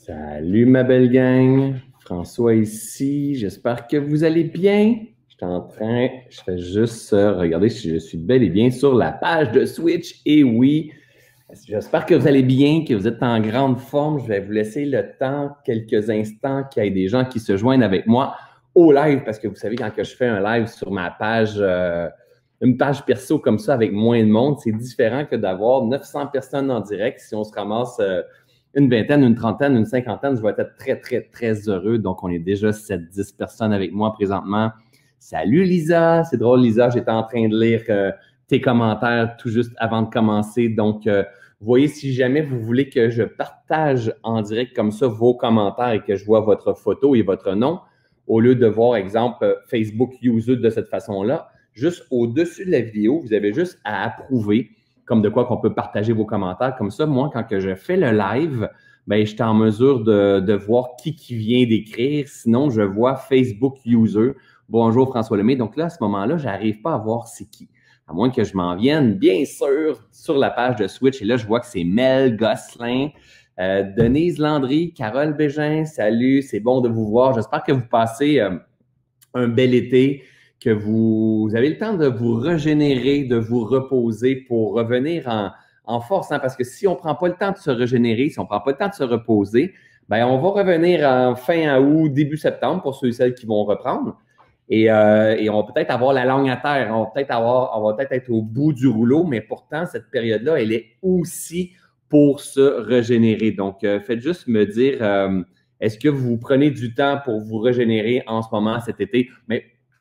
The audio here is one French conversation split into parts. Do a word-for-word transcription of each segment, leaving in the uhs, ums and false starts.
Salut ma belle gang, François ici, j'espère que vous allez bien. Je suis en train, je fais juste euh, regarder si je suis bel et bien sur la page de Switch. Et oui, j'espère que vous allez bien, que vous êtes en grande forme. Je vais vous laisser le temps, quelques instants, qu'il y ait des gens qui se joignent avec moi au live, parce que vous savez, quand que je fais un live sur ma page, euh, une page perso comme ça avec moins de monde, c'est différent que d'avoir neuf cents personnes en direct. Si on se ramasse... Euh, une vingtaine, une trentaine, une cinquantaine, je vais être très, très, très heureux. Donc, on est déjà sept dix personnes avec moi présentement. Salut Lisa, c'est drôle Lisa, j'étais en train de lire euh, tes commentaires tout juste avant de commencer. Donc, euh, vous voyez, si jamais vous voulez que je partage en direct comme ça vos commentaires et que je vois votre photo et votre nom, au lieu de voir, exemple, Facebook User de cette façon-là, juste au-dessus de la vidéo, vous avez juste à approuver comme de quoi qu'on peut partager vos commentaires. Comme ça, moi, quand que je fais le live, ben, je suis en mesure de, de voir qui, qui vient d'écrire. Sinon, je vois Facebook User. Bonjour François Lemay. Donc là, à ce moment-là, je n'arrive pas à voir c'est qui. À moins que je m'en vienne, bien sûr, sur la page de Switch. Et là, je vois que c'est Mel Gosselin, euh, Denise Landry, Carole Bégin. Salut, c'est bon de vous voir. J'espère que vous passez euh, un bel été, que vous avez le temps de vous régénérer, de vous reposer pour revenir en, en force. Hein? Parce que si on ne prend pas le temps de se régénérer, si on ne prend pas le temps de se reposer, bien, on va revenir en fin août, début septembre pour ceux et celles qui vont reprendre. Et, euh, et on va peut-être avoir la langue à terre. On va peut-être avoir, on va peut-être être au bout du rouleau, mais pourtant, cette période-là, elle est aussi pour se régénérer. Donc, euh, faites juste me dire, euh, est-ce que vous prenez du temps pour vous régénérer en ce moment, cet été? Mais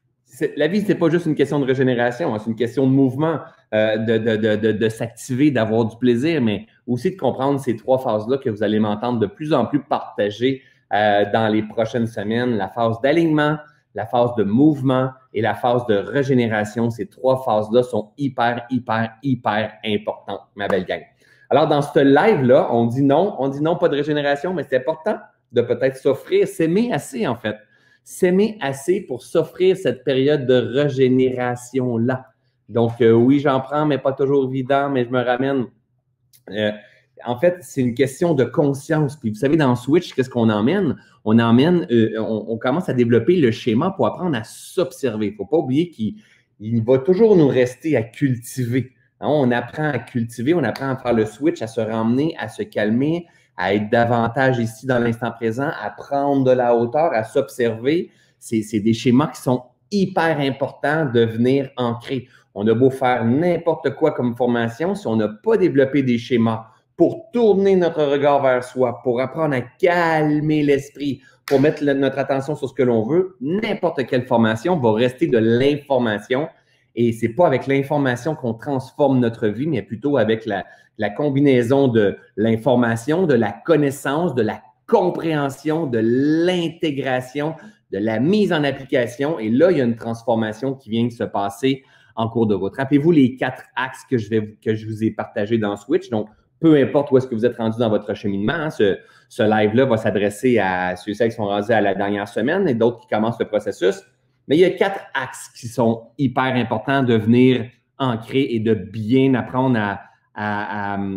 la vie, ce n'est pas juste une question de régénération, hein, c'est une question de mouvement, euh, de, de, de, de, de s'activer, d'avoir du plaisir, mais aussi de comprendre ces trois phases-là que vous allez m'entendre de plus en plus partager euh, dans les prochaines semaines. La phase d'alignement, la phase de mouvement et la phase de régénération. Ces trois phases-là sont hyper, hyper, hyper importantes, ma belle gang. Alors, dans ce live-là, on dit non, on dit non, pas de régénération, mais c'est important de peut-être s'offrir, s'aimer assez, en fait. S'aimer assez pour s'offrir cette période de régénération-là. Donc, euh, oui, j'en prends, mais pas toujours évident, mais je me ramène. Euh, en fait, c'est une question de conscience. Puis, vous savez, dans Switch, qu'est-ce qu'on emmène? On emmène, euh, on, on commence à développer le schéma pour apprendre à s'observer. Il ne faut pas oublier qu'il il va toujours nous rester à cultiver. Hein? On apprend à cultiver, on apprend à faire le switch, à se ramener, à se calmer, à être davantage ici dans l'instant présent, à prendre de la hauteur, à s'observer. C'est, c'est des schémas qui sont hyper importants de venir ancrer. On a beau faire n'importe quoi comme formation, si on n'a pas développé des schémas pour tourner notre regard vers soi, pour apprendre à calmer l'esprit, pour mettre le, notre attention sur ce que l'on veut, n'importe quelle formation va rester de l'information. Et c'est pas avec l'information qu'on transforme notre vie, mais plutôt avec la, la combinaison de l'information, de la connaissance, de la compréhension, de l'intégration, de la mise en application. Et là, il y a une transformation qui vient de se passer en cours de route. Rappelez-vous les quatre axes que je, vais, que je vous ai partagés dans Switch. Donc, peu importe où est-ce que vous êtes rendu dans votre cheminement, hein, ce, ce live-là va s'adresser à ceux qui sont rendus à la dernière semaine et d'autres qui commencent le processus. Mais il y a quatre axes qui sont hyper importants de venir ancrer et de bien apprendre à, à, à,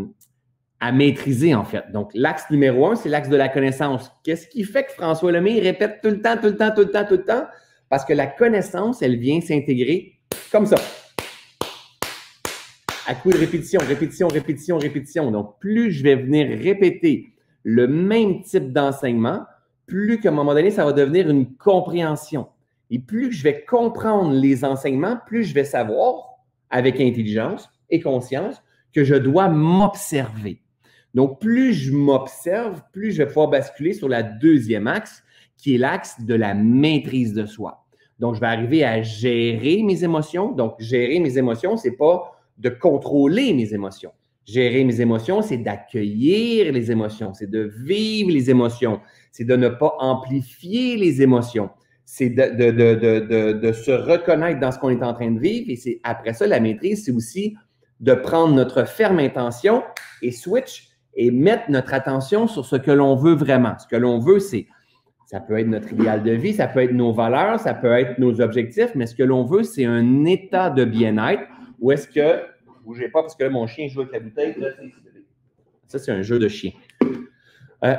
à maîtriser, en fait. Donc, l'axe numéro un, c'est l'axe de la connaissance. Qu'est-ce qui fait que François Lemay répète tout le temps, tout le temps, tout le temps, tout le temps? Parce que la connaissance, elle vient s'intégrer comme ça. À coup de répétition, répétition, répétition, répétition. Donc, plus je vais venir répéter le même type d'enseignement, plus qu'à un moment donné, ça va devenir une compréhension. Et plus je vais comprendre les enseignements, plus je vais savoir, avec intelligence et conscience, que je dois m'observer. Donc, plus je m'observe, plus je vais pouvoir basculer sur la deuxième axe, qui est l'axe de la maîtrise de soi. Donc, je vais arriver à gérer mes émotions. Donc, gérer mes émotions, ce n'est pas de contrôler mes émotions. Gérer mes émotions, c'est d'accueillir les émotions, c'est de vivre les émotions, c'est de ne pas amplifier les émotions. C'est de, de, de, de, de, de se reconnaître dans ce qu'on est en train de vivre. Et c'est après ça, la maîtrise, c'est aussi de prendre notre ferme intention et switch et mettre notre attention sur ce que l'on veut vraiment. Ce que l'on veut, c'est, ça peut être notre idéal de vie, ça peut être nos valeurs, ça peut être nos objectifs, mais ce que l'on veut, c'est un état de bien-être où est-ce que, bougez pas parce que là, mon chien joue avec la bouteille. Là, ça, c'est un jeu de chien. Euh,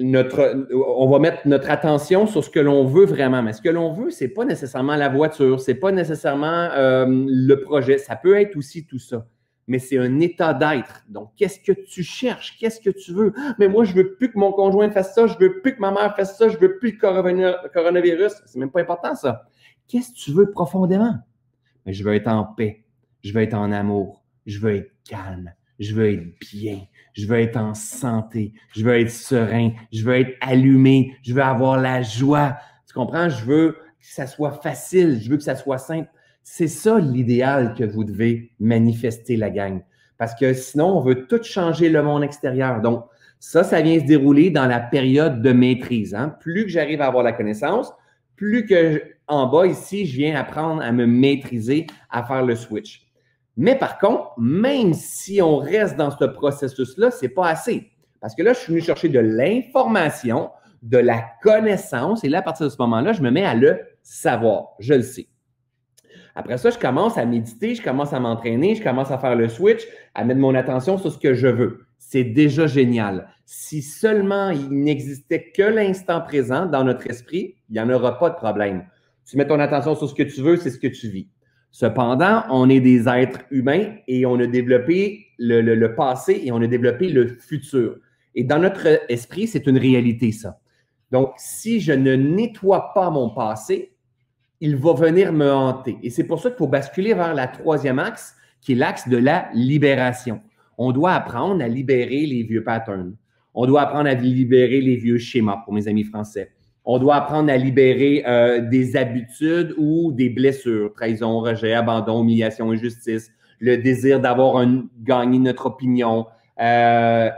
notre, on va mettre notre attention sur ce que l'on veut vraiment. Mais ce que l'on veut, ce n'est pas nécessairement la voiture, ce n'est pas nécessairement euh, le projet. Ça peut être aussi tout ça. Mais c'est un état d'être. Donc, qu'est-ce que tu cherches? Qu'est-ce que tu veux? Mais moi, je ne veux plus que mon conjoint fasse ça, je ne veux plus que ma mère fasse ça, je ne veux plus le coronavirus. C'est même pas important, ça. Qu'est-ce que tu veux profondément? Mais je veux être en paix, je veux être en amour, je veux être calme, je veux être bien, je veux être en santé, je veux être serein, je veux être allumé, je veux avoir la joie. Tu comprends? Je veux que ça soit facile, je veux que ça soit simple. C'est ça l'idéal que vous devez manifester, la gang. Parce que sinon, on veut tout changer le monde extérieur. Donc, ça, ça vient se dérouler dans la période de maîtrise. Hein? Plus que j'arrive à avoir la connaissance, plus que en bas ici, je viens apprendre à me maîtriser, à faire le switch. Mais par contre, même si on reste dans ce processus-là, ce n'est pas assez. Parce que là, je suis venu chercher de l'information, de la connaissance, et là, à partir de ce moment-là, je me mets à le savoir. Je le sais. Après ça, je commence à méditer, je commence à m'entraîner, je commence à faire le switch, à mettre mon attention sur ce que je veux. C'est déjà génial. Si seulement il n'existait que l'instant présent dans notre esprit, il n'y en aura pas de problème. Tu mets ton attention sur ce que tu veux, c'est ce que tu vis. Cependant, on est des êtres humains et on a développé le, le, le passé et on a développé le futur. Et dans notre esprit, c'est une réalité, ça. Donc, si je ne nettoie pas mon passé, il va venir me hanter. Et c'est pour ça qu'il faut basculer vers la troisième axe, qui est l'axe de la libération. On doit apprendre à libérer les vieux patterns. On doit apprendre à libérer les vieux schémas, pour mes amis français. On doit apprendre à libérer euh, des habitudes ou des blessures, trahison, rejet, abandon, humiliation, injustice, le désir d'avoir un, gagné notre opinion, euh,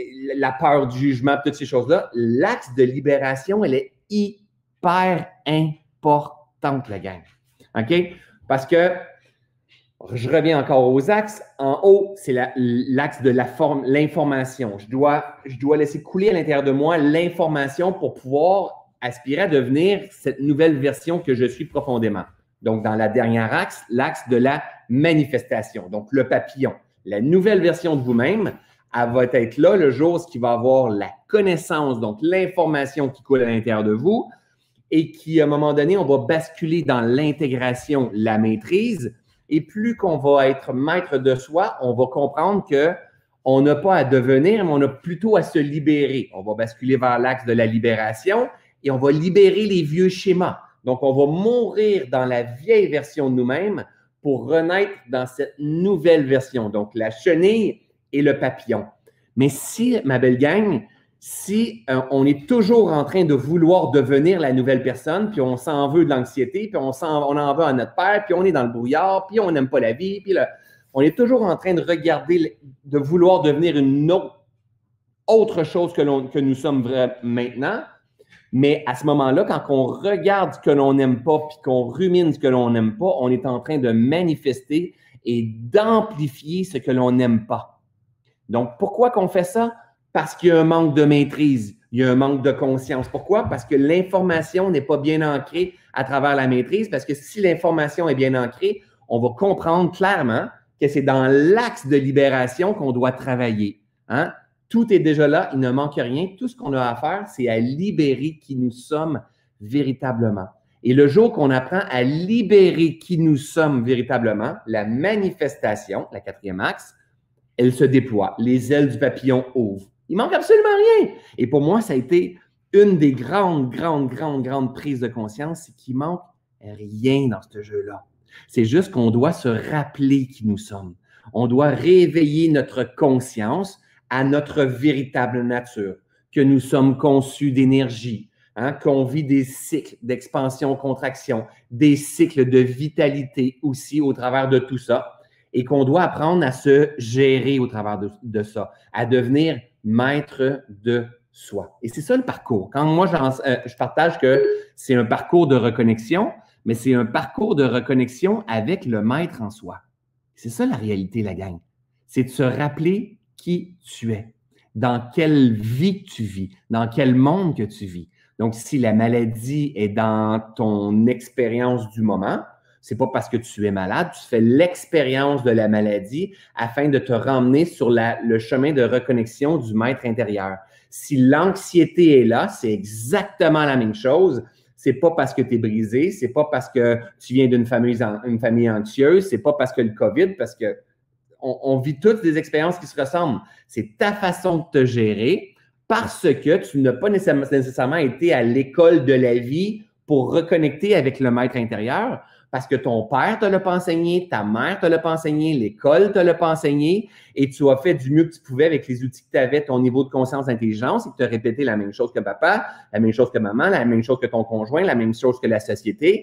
la peur du jugement, toutes ces choses-là. L'axe de libération, elle est hyper importante. Tente la gang. OK? Parce que, je reviens encore aux axes. En haut, c'est l'axe de l'information. Je dois, je dois laisser couler à l'intérieur de moi l'information pour pouvoir aspirer à devenir cette nouvelle version que je suis profondément. Donc, dans la dernière axe, l'axe de la manifestation. Donc, le papillon. La nouvelle version de vous-même, elle va être là le jour où il va avoir la connaissance, donc l'information qui coule à l'intérieur de vous, et qui, à un moment donné, on va basculer dans l'intégration, la maîtrise. Et plus qu'on va être maître de soi, on va comprendre qu'on n'a pas à devenir, mais on a plutôt à se libérer. On va basculer vers l'axe de la libération et on va libérer les vieux schémas. Donc, on va mourir dans la vieille version de nous-mêmes pour renaître dans cette nouvelle version. Donc, la chenille et le papillon. Mais si, ma belle gang, si euh, on est toujours en train de vouloir devenir la nouvelle personne, puis on s'en veut de l'anxiété, puis on, on en veut à notre père, puis on est dans le brouillard, puis on n'aime pas la vie, puis là, on est toujours en train de regarder, de vouloir devenir une autre, autre chose que, que nous sommes vraiment maintenant. Mais à ce moment-là, quand on regarde ce que l'on n'aime pas, puis qu'on rumine ce que l'on n'aime pas, on est en train de manifester et d'amplifier ce que l'on n'aime pas. Donc, pourquoi qu'on fait ça? Parce qu'il y a un manque de maîtrise, il y a un manque de conscience. Pourquoi? Parce que l'information n'est pas bien ancrée à travers la maîtrise, parce que si l'information est bien ancrée, on va comprendre clairement que c'est dans l'axe de libération qu'on doit travailler. Hein? Tout est déjà là, il ne manque rien. Tout ce qu'on a à faire, c'est à libérer qui nous sommes véritablement. Et le jour qu'on apprend à libérer qui nous sommes véritablement, la manifestation, la quatrième axe, elle se déploie. Les ailes du papillon ouvrent. Il manque absolument rien. Et pour moi, ça a été une des grandes, grandes, grandes, grandes prises de conscience, c'est qu'il manque rien dans ce jeu-là. C'est juste qu'on doit se rappeler qui nous sommes. On doit réveiller notre conscience à notre véritable nature, que nous sommes conçus d'énergie, hein, qu'on vit des cycles d'expansion-contraction, des cycles de vitalité aussi au travers de tout ça, et qu'on doit apprendre à se gérer au travers de, de ça, à devenir maître de soi. Et c'est ça le parcours. Quand moi, euh, je partage que c'est un parcours de reconnexion, mais c'est un parcours de reconnexion avec le maître en soi. C'est ça la réalité, la gang. C'est de se rappeler qui tu es, dans quelle vie tu vis, dans quel monde que tu vis. Donc, si la maladie est dans ton expérience du moment, C'est pas parce que tu es malade, tu fais l'expérience de la maladie afin de te ramener sur la, le chemin de reconnexion du maître intérieur. Si l'anxiété est là, c'est exactement la même chose. C'est pas parce que tu es brisé, c'est pas parce que tu viens d'une famille, une famille anxieuse, c'est pas parce que le COVID, parce que on, on vit toutes des expériences qui se ressemblent. C'est ta façon de te gérer parce que tu n'as pas nécessairement été à l'école de la vie pour reconnecter avec le maître intérieur, parce que ton père ne te l'a pas enseigné, ta mère ne te l'a pas enseigné, l'école ne te l'a pas enseigné, et tu as fait du mieux que tu pouvais avec les outils que tu avais, ton niveau de conscience, d'intelligence, et que tu as répété la même chose que papa, la même chose que maman, la même chose que ton conjoint, la même chose que la société.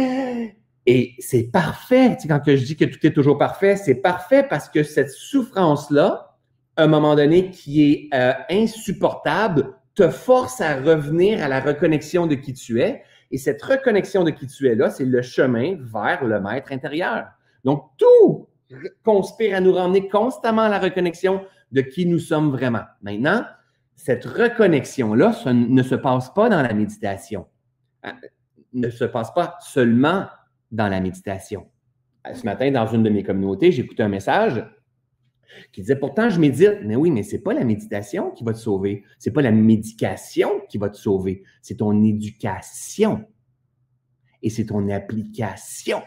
Et c'est parfait. Tu sais, quand je dis que tout est toujours parfait, c'est parfait parce que cette souffrance-là, à un moment donné, qui est euh, insupportable, te force à revenir à la reconnexion de qui tu es. Et cette reconnexion de qui tu es là, c'est le chemin vers le maître intérieur. Donc, tout conspire à nous ramener constamment à la reconnexion de qui nous sommes vraiment. Maintenant, cette reconnexion-là ça ne se passe pas dans la méditation. Ne se passe pas seulement dans la méditation. Ce matin, dans une de mes communautés, j'ai écouté un message qui disait, pourtant, je médite. Mais oui, mais ce n'est pas la méditation qui va te sauver. Ce n'est pas la médication qui va te sauver. C'est ton éducation. Et c'est ton application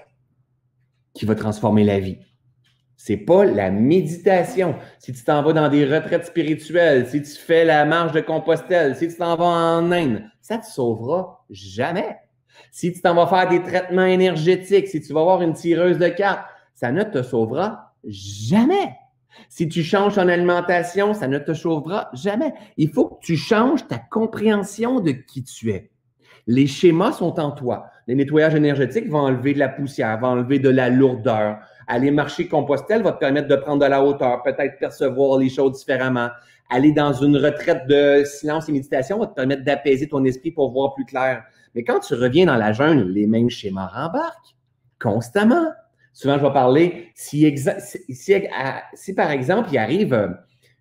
qui va transformer la vie. Ce n'est pas la méditation. Si tu t'en vas dans des retraites spirituelles, si tu fais la marche de Compostelle, si tu t'en vas en Inde, ça ne te sauvera jamais. Si tu t'en vas faire des traitements énergétiques, si tu vas avoir une tireuse de cartes, ça ne te sauvera jamais. Si tu changes ton alimentation, ça ne te sauvera jamais. Il faut que tu changes ta compréhension de qui tu es. Les schémas sont en toi. Les nettoyages énergétiques vont enlever de la poussière, vont enlever de la lourdeur. Aller marcher Compostelle va te permettre de prendre de la hauteur, peut-être percevoir les choses différemment. Aller dans une retraite de silence et méditation va te permettre d'apaiser ton esprit pour voir plus clair. Mais quand tu reviens dans la jungle, les mêmes schémas rembarquent constamment. Souvent, je vais parler, si, exa- si, si, si par exemple, il arrive, euh,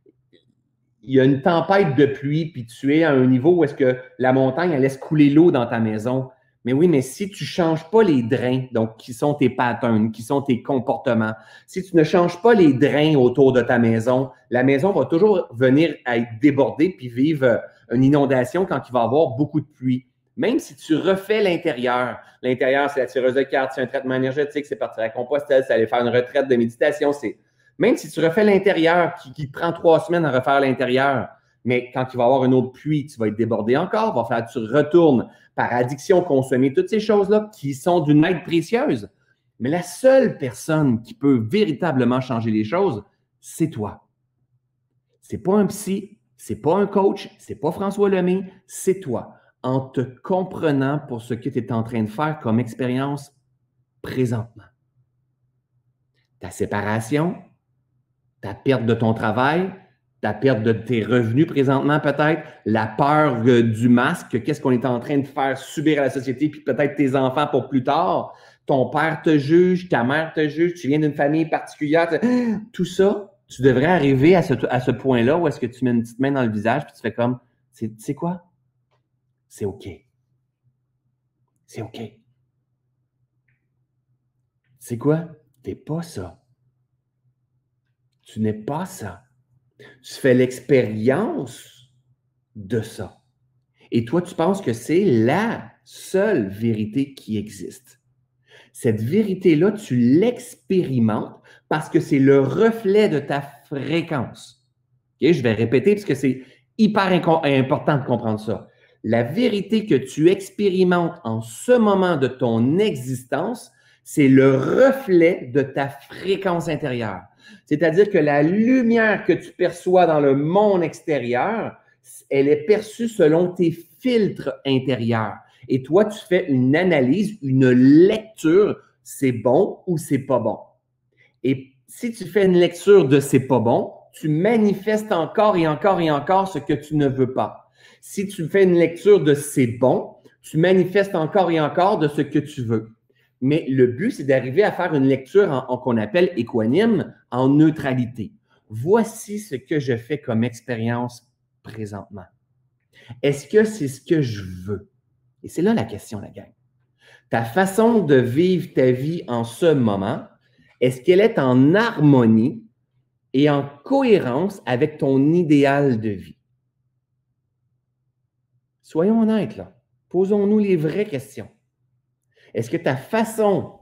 il y a une tempête de pluie, puis tu es à un niveau où est-ce que la montagne, elle laisse couler l'eau dans ta maison. Mais oui, mais si tu ne changes pas les drains, donc qui sont tes patterns, qui sont tes comportements, si tu ne changes pas les drains autour de ta maison, la maison va toujours venir à être débordée puis vivre une inondation quand il va y avoir beaucoup de pluie. Même si tu refais l'intérieur, l'intérieur, c'est la tireuse de cartes, c'est un traitement énergétique, c'est partir à Compostelle, c'est aller faire une retraite de méditation, c'est même si tu refais l'intérieur, qui, qui te prend trois semaines à refaire l'intérieur, mais quand il va y avoir une autre pluie, tu vas être débordé encore, il va falloir que tu retournes par addiction, consommer toutes ces choses-là qui sont d'une aide précieuse. Mais la seule personne qui peut véritablement changer les choses, c'est toi. C'est pas un psy, c'est pas un coach, c'est pas François Lemay, c'est toi. En te comprenant pour ce que tu es en train de faire comme expérience présentement. Ta séparation, ta perte de ton travail, ta perte de tes revenus présentement peut-être, la peur du masque, qu'est-ce qu'on est en train de faire subir à la société, puis peut-être tes enfants pour plus tard, ton père te juge, ta mère te juge, tu viens d'une famille particulière, tout ça, tu devrais arriver à ce, à ce point-là où est-ce que tu mets une petite main dans le visage puis tu fais comme, tu sais quoi? C'est OK. C'est OK. C'est quoi? T'es pas ça. Tu n'es pas ça. Tu fais l'expérience de ça. Et toi, tu penses que c'est la seule vérité qui existe. Cette vérité-là, tu l'expérimentes parce que c'est le reflet de ta fréquence. Okay? Je vais répéter parce que c'est hyper important de comprendre ça. La vérité que tu expérimentes en ce moment de ton existence, c'est le reflet de ta fréquence intérieure. C'est-à-dire que la lumière que tu perçois dans le monde extérieur, elle est perçue selon tes filtres intérieurs. Et toi, tu fais une analyse, une lecture, c'est bon ou c'est pas bon. Et si tu fais une lecture de c'est pas bon, tu manifestes encore et encore et encore ce que tu ne veux pas. Si tu fais une lecture de c'est bon, tu manifestes encore et encore de ce que tu veux. Mais le but, c'est d'arriver à faire une lecture en, en qu'on appelle équanime, en neutralité. Voici ce que je fais comme expérience présentement. Est-ce que c'est ce que je veux? Et c'est là la question, la gang. ta façon de vivre ta vie en ce moment, est-ce qu'elle est en harmonie et en cohérence avec ton idéal de vie? Soyons honnêtes, là. Posons-nous les vraies questions. Est-ce que ta façon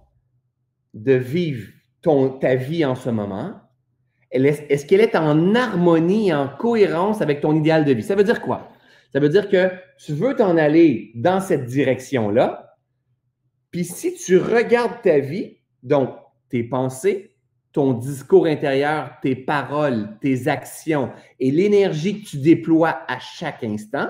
de vivre ton, ta vie en ce moment, est-ce qu'elle est en harmonie et en cohérence avec ton idéal de vie? Ça veut dire quoi? Ça veut dire que tu veux t'en aller dans cette direction-là, puis si tu regardes ta vie, donc tes pensées, ton discours intérieur, tes paroles, tes actions et l'énergie que tu déploies à chaque instant,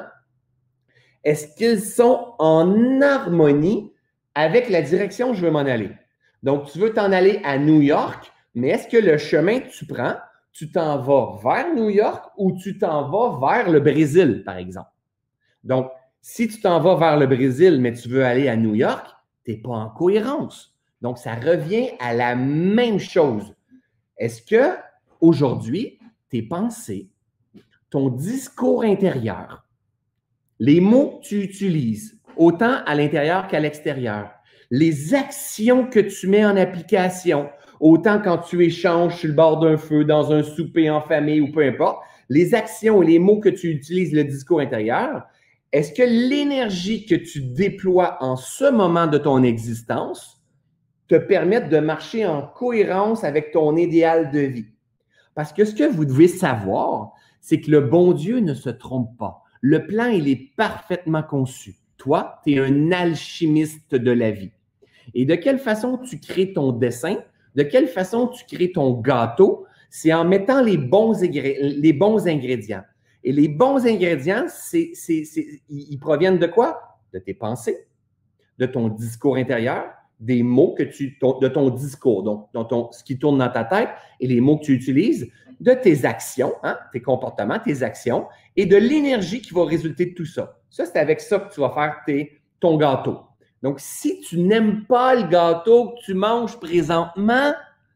est-ce qu'ils sont en harmonie avec la direction où je veux m'en aller? Donc, tu veux t'en aller à New York, mais est-ce que le chemin que tu prends, tu t'en vas vers New York ou tu t'en vas vers le Brésil, par exemple? Donc, si tu t'en vas vers le Brésil, mais tu veux aller à New York, tu n'es pas en cohérence. Donc, ça revient à la même chose. Est-ce que aujourd'hui, tes pensées, ton discours intérieur, les mots que tu utilises, autant à l'intérieur qu'à l'extérieur, les actions que tu mets en application, autant quand tu échanges sur le bord d'un feu, dans un souper en famille ou peu importe, les actions et les mots que tu utilises, le discours intérieur, est-ce que l'énergie que tu déploies en ce moment de ton existence te permet de marcher en cohérence avec ton idéal de vie? Parce que ce que vous devez savoir, c'est que le bon Dieu ne se trompe pas. Le plan, il est parfaitement conçu. Toi, tu es un alchimiste de la vie. Et de quelle façon tu crées ton dessin, de quelle façon tu crées ton gâteau, c'est en mettant les bons, les bons ingrédients. Et les bons ingrédients, c'est, c'est, c'est, ils proviennent de quoi? De tes pensées, de ton discours intérieur, des mots que tu, ton, de ton discours, donc dans ton, ce qui tourne dans ta tête et les mots que tu utilises, de tes actions, hein, tes comportements, tes actions, et de l'énergie qui va résulter de tout ça. Ça, c'est avec ça que tu vas faire tes, ton gâteau. Donc, si tu n'aimes pas le gâteau que tu manges présentement,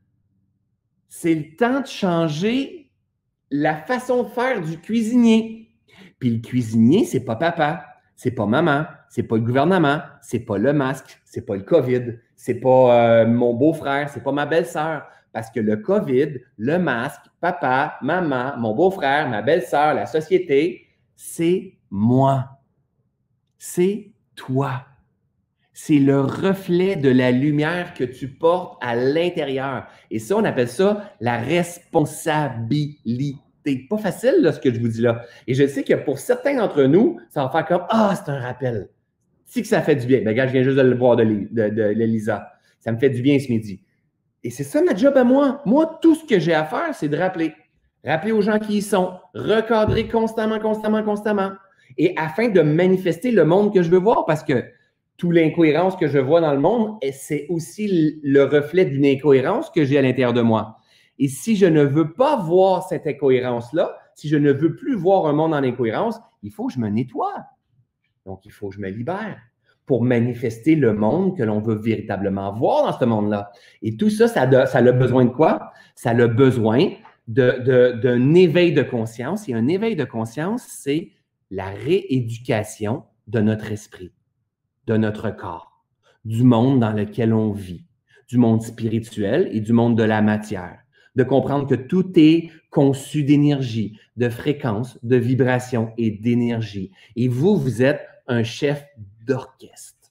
c'est le temps de changer la façon de faire du cuisinier. Puis le cuisinier, c'est pas papa, c'est pas maman, c'est pas le gouvernement, c'est pas le masque, c'est pas le COVID, c'est pas euh, mon beau-frère, c'est pas ma belle-sœur. Parce que le COVID, le masque, papa, maman, mon beau-frère, ma belle-sœur, la société, c'est moi. C'est toi. C'est le reflet de la lumière que tu portes à l'intérieur. Et ça, on appelle ça la responsabilité. Pas facile, là, ce que je vous dis là. Et je sais que pour certains d'entre nous, ça va faire comme « Ah, c'est un rappel. » Si que ça fait du bien. Ben, regarde, je viens juste de le voir de, de, de, de Lisa. Ça me fait du bien ce midi. Et c'est ça ma job à moi. Moi, tout ce que j'ai à faire, c'est de rappeler. Rappeler aux gens qui y sont. Recadrer constamment, constamment, constamment. Et afin de manifester le monde que je veux voir, parce que toute l'incohérence que je vois dans le monde, c'est aussi le reflet d'une incohérence que j'ai à l'intérieur de moi. Et si je ne veux pas voir cette incohérence-là, si je ne veux plus voir un monde en incohérence, il faut que je me nettoie. Donc, il faut que je me libère pour manifester le monde que l'on veut véritablement voir dans ce monde-là. Et tout ça, ça a, ça a besoin de quoi? Ça a besoin de, de, d'un éveil de conscience. Et un éveil de conscience, c'est la rééducation de notre esprit, de notre corps, du monde dans lequel on vit, du monde spirituel et du monde de la matière. De comprendre que tout est conçu d'énergie, de fréquence, de vibration et d'énergie. Et vous, vous êtes un chef d'orchestre.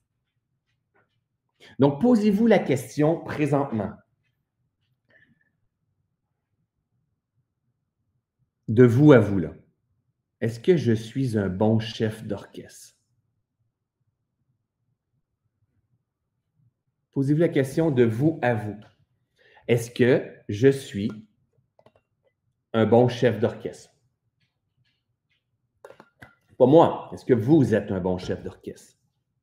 Donc, posez-vous la question présentement. De vous à vous, là. Est-ce que je suis un bon chef d'orchestre? Posez-vous la question de vous à vous. Est-ce que je suis un bon chef d'orchestre? Pas moi. Est-ce que vous êtes un bon chef d'orchestre?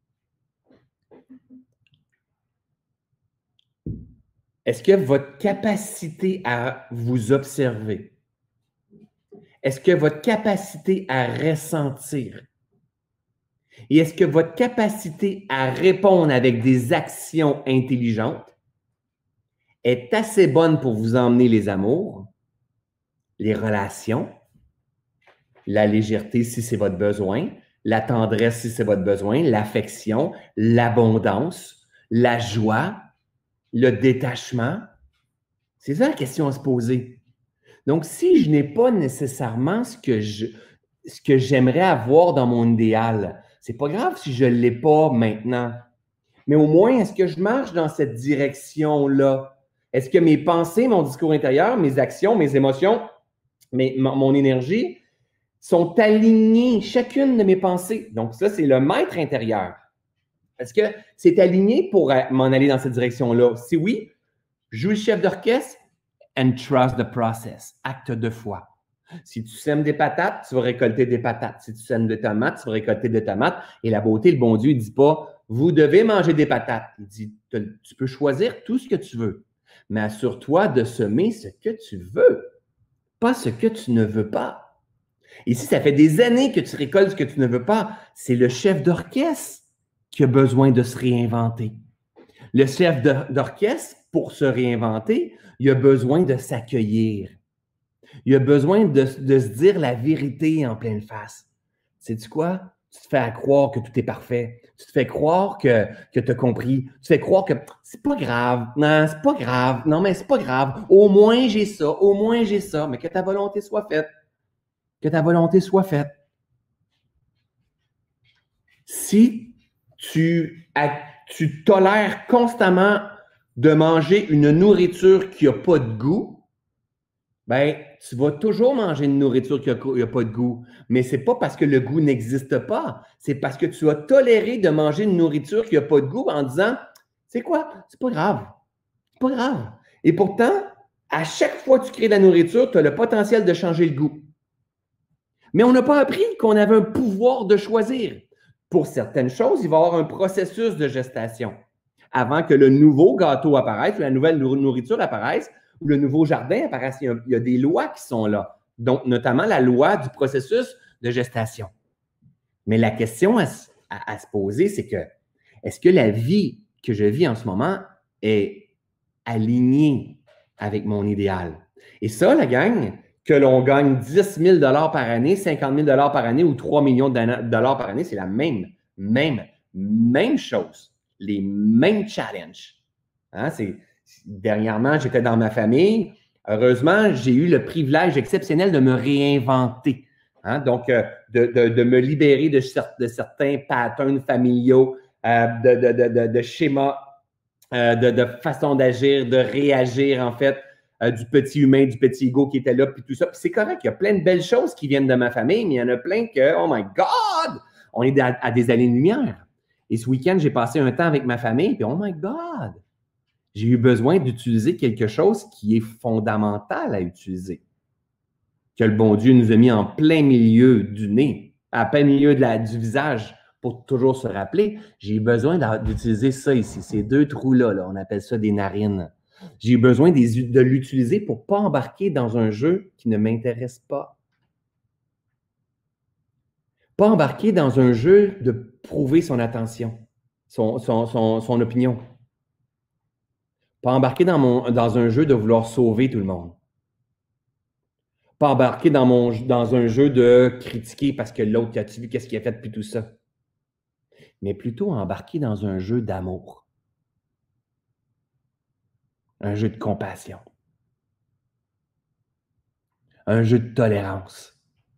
Est-ce que votre capacité à vous observer, est-ce que votre capacité à ressentir et est-ce que votre capacité à répondre avec des actions intelligentes est assez bonne pour vous emmener les amours, les relations, la légèreté si c'est votre besoin, la tendresse si c'est votre besoin, l'affection, l'abondance, la joie, le détachement? C'est ça la question à se poser. Donc, si je n'ai pas nécessairement ce que je, ce que j'aimerais avoir dans mon idéal, c'est pas grave si je ne l'ai pas maintenant. Mais au moins, est-ce que je marche dans cette direction-là? Est-ce que mes pensées, mon discours intérieur, mes actions, mes émotions, mes, mon, mon énergie sont alignées, chacune de mes pensées? Donc, ça, c'est le maître intérieur. Est-ce que c'est aligné pour m'en aller dans cette direction-là? Si oui, joue le chef d'orchestre and trust the process. Acte de foi. Si tu sèmes des patates, tu vas récolter des patates. Si tu sèmes des tomates, tu vas récolter des tomates. Et la beauté, le bon Dieu, il ne dit pas, vous devez manger des patates. Il dit, tu peux choisir tout ce que tu veux, mais assure-toi de semer ce que tu veux, pas ce que tu ne veux pas. Et si ça fait des années que tu récoltes ce que tu ne veux pas, c'est le chef d'orchestre qui a besoin de se réinventer. Le chef d'orchestre, pour se réinventer, il a besoin de s'accueillir. Il a besoin de, de se dire la vérité en pleine face. Sais-tu quoi? Tu te fais à croire que tout est parfait. Tu te fais croire que, que tu as compris. Tu te fais croire que c'est pas grave. Non, c'est pas grave. Non, mais c'est pas grave. Au moins j'ai ça. Au moins j'ai ça. Mais que ta volonté soit faite. Que ta volonté soit faite. Si tu, tu tolères constamment de manger une nourriture qui n'a pas de goût, ben, tu vas toujours manger une nourriture qui n'a pas de goût. Mais ce n'est pas parce que le goût n'existe pas. C'est parce que tu as toléré de manger une nourriture qui n'a pas de goût en disant, c'est quoi? C'est pas grave. C'est pas grave. Et pourtant, à chaque fois que tu crées de la nourriture, tu as le potentiel de changer le goût. Mais on n'a pas appris qu'on avait un pouvoir de choisir. Pour certaines choses, il va y avoir un processus de gestation. Avant que le nouveau gâteau apparaisse, ou la nouvelle nourriture apparaisse, ou le nouveau jardin apparaisse, il y a, il y a des lois qui sont là. Donc, notamment la loi du processus de gestation. Mais la question à, à, à se poser, c'est que, est-ce que la vie que je vis en ce moment est alignée avec mon idéal? Et ça, la gang, que l'on gagne dix mille dollars par année, cinquante mille dollars par année ou trois millions de dollars par année, c'est la même, même, même chose. Les mêmes challenges. Hein? C'est, dernièrement, j'étais dans ma famille. Heureusement, j'ai eu le privilège exceptionnel de me réinventer. Hein? Donc, euh, de, de, de me libérer de, de certains patterns familiaux, euh, de, de, de, de, de schémas, euh, de, de façon d'agir, de réagir, en fait, euh, du petit humain, du petit ego qui était là, puis tout ça. Puis c'est correct, il y a plein de belles choses qui viennent de ma famille, mais il y en a plein que, oh my God, on est à, à des années-lumière. Et ce week-end, j'ai passé un temps avec ma famille, puis oh my God, j'ai eu besoin d'utiliser quelque chose qui est fondamental à utiliser, que le bon Dieu nous a mis en plein milieu du nez, à plein milieu de la, du visage, pour toujours se rappeler. J'ai eu besoin d'utiliser ça ici, ces deux trous-là, là, on appelle ça des narines. J'ai eu besoin des, de l'utiliser pour ne pas embarquer dans un jeu qui ne m'intéresse pas. Pas embarquer dans un jeu de prouver son attention, son, son, son, son opinion. Pas embarquer dans, mon, dans un jeu de vouloir sauver tout le monde. Pas embarquer dans, mon, dans un jeu de critiquer parce que l'autre, as-tu vu qu'est-ce qu'il a fait depuis tout ça? Mais plutôt embarquer dans un jeu d'amour. Un jeu de compassion. Un jeu de tolérance.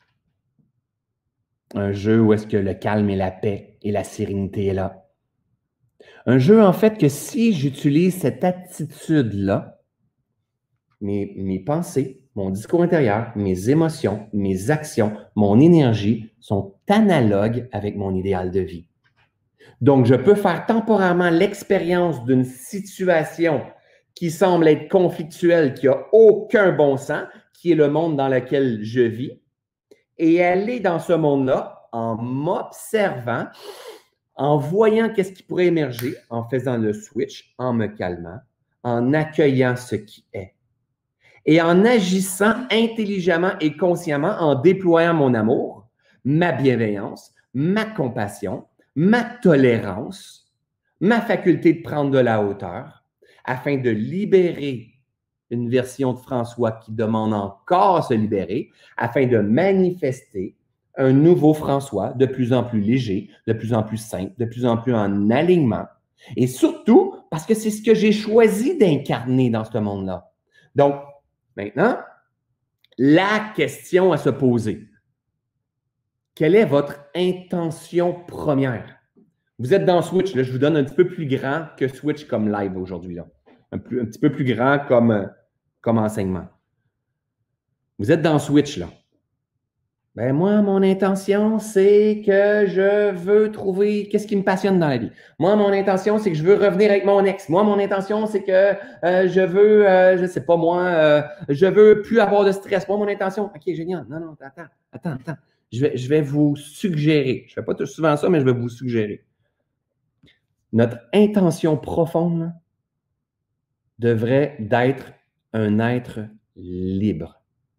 Un jeu où est-ce que le calme et la paix et la sérénité est là. Un jeu, en fait, que si j'utilise cette attitude-là, mes, mes pensées, mon discours intérieur, mes émotions, mes actions, mon énergie sont analogues avec mon idéal de vie. Donc, je peux faire temporairement l'expérience d'une situation qui semble être conflictuelle, qui n'a aucun bon sens, qui est le monde dans lequel je vis, et aller dans ce monde-là en m'observant, en voyant qu'est-ce qui pourrait émerger, en faisant le switch, en me calmant, en accueillant ce qui est. Et en agissant intelligemment et consciemment, en déployant mon amour, ma bienveillance, ma compassion, ma tolérance, ma faculté de prendre de la hauteur, afin de libérer une version de François qui demande encore à se libérer, afin de manifester un nouveau François de plus en plus léger, de plus en plus simple, de plus en plus en alignement, Et surtout, parce que c'est ce que j'ai choisi d'incarner dans ce monde-là. Donc, maintenant, la question à se poser. Quelle est votre intention première? Vous êtes dans Switch, là, je vous donne un petit peu plus grand que Switch comme live aujourd'hui. Un, un petit peu plus grand comme, comme enseignement. Vous êtes dans Switch, là. Ben moi, mon intention, c'est que je veux trouver qu'est-ce qui me passionne dans la vie. Moi, mon intention, c'est que je veux revenir avec mon ex. Moi, mon intention, c'est que euh, je veux, euh, je sais pas moi, euh, je veux plus avoir de stress. Moi, mon intention, OK, génial. Non, non, attends, attends, attends. Je vais, je vais vous suggérer. Je fais pas tout souvent ça, mais je vais vous suggérer. Notre intention profonde devrait d'être un être libre.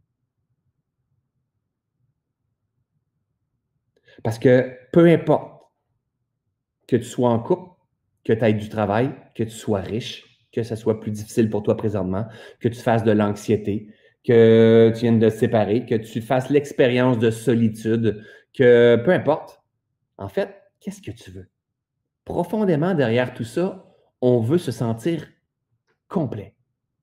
Parce que peu importe que tu sois en couple, que tu aies du travail, que tu sois riche, que ça soit plus difficile pour toi présentement, que tu fasses de l'anxiété, que tu viennes de te séparer, que tu fasses l'expérience de solitude, que peu importe, en fait, qu'est-ce que tu veux? Profondément derrière tout ça, on veut se sentir complet.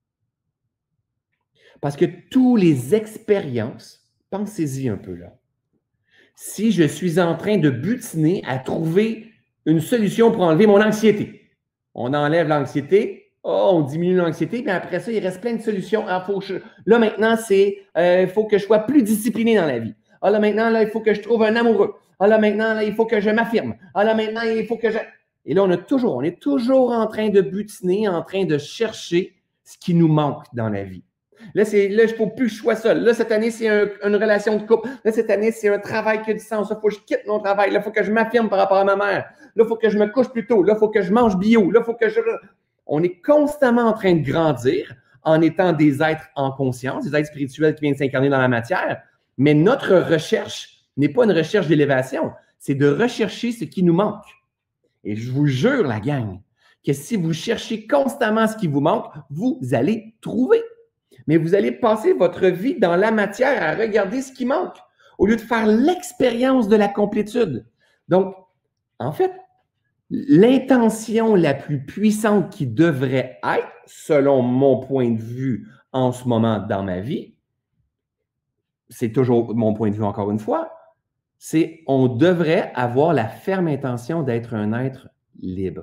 Parce que toutes les expériences, pensez-y un peu là. Si je suis en train de butiner à trouver une solution pour enlever mon anxiété, on enlève l'anxiété, oh, on diminue l'anxiété, puis après ça, il reste plein de solutions. Ah, faut que je... Là, maintenant, c'est il euh, faut que je sois plus discipliné dans la vie. Ah, là, maintenant, là, il faut que je trouve un amoureux. Ah, là, maintenant, là, il faut que je m'affirme. Ah, là, maintenant, il faut que je... Et là, on a toujours, on est toujours en train de butiner, en train de chercher ce qui nous manque dans la vie. Là, c'est, là, il ne faut plus que je sois seul. Là, cette année, c'est un, une relation de couple. Là, cette année, c'est un travail qui a du sens. Là, il faut que je quitte mon travail. Là, il faut que je m'affirme par rapport à ma mère. Là, il faut que je me couche plus tôt. Là, il faut que je mange bio. Là, il faut que je... On est constamment en train de grandir en étant des êtres en conscience, des êtres spirituels qui viennent s'incarner dans la matière. Mais notre recherche n'est pas une recherche d'élévation. C'est de rechercher ce qui nous manque. Et je vous jure, la gang, que si vous cherchez constamment ce qui vous manque, vous allez trouver. Mais vous allez passer votre vie dans la matière à regarder ce qui manque, au lieu de faire l'expérience de la complétude. Donc, en fait, l'intention la plus puissante qui devrait être, selon mon point de vue en ce moment dans ma vie, c'est toujours mon point de vue encore une fois, c'est on devrait avoir la ferme intention d'être un être libre,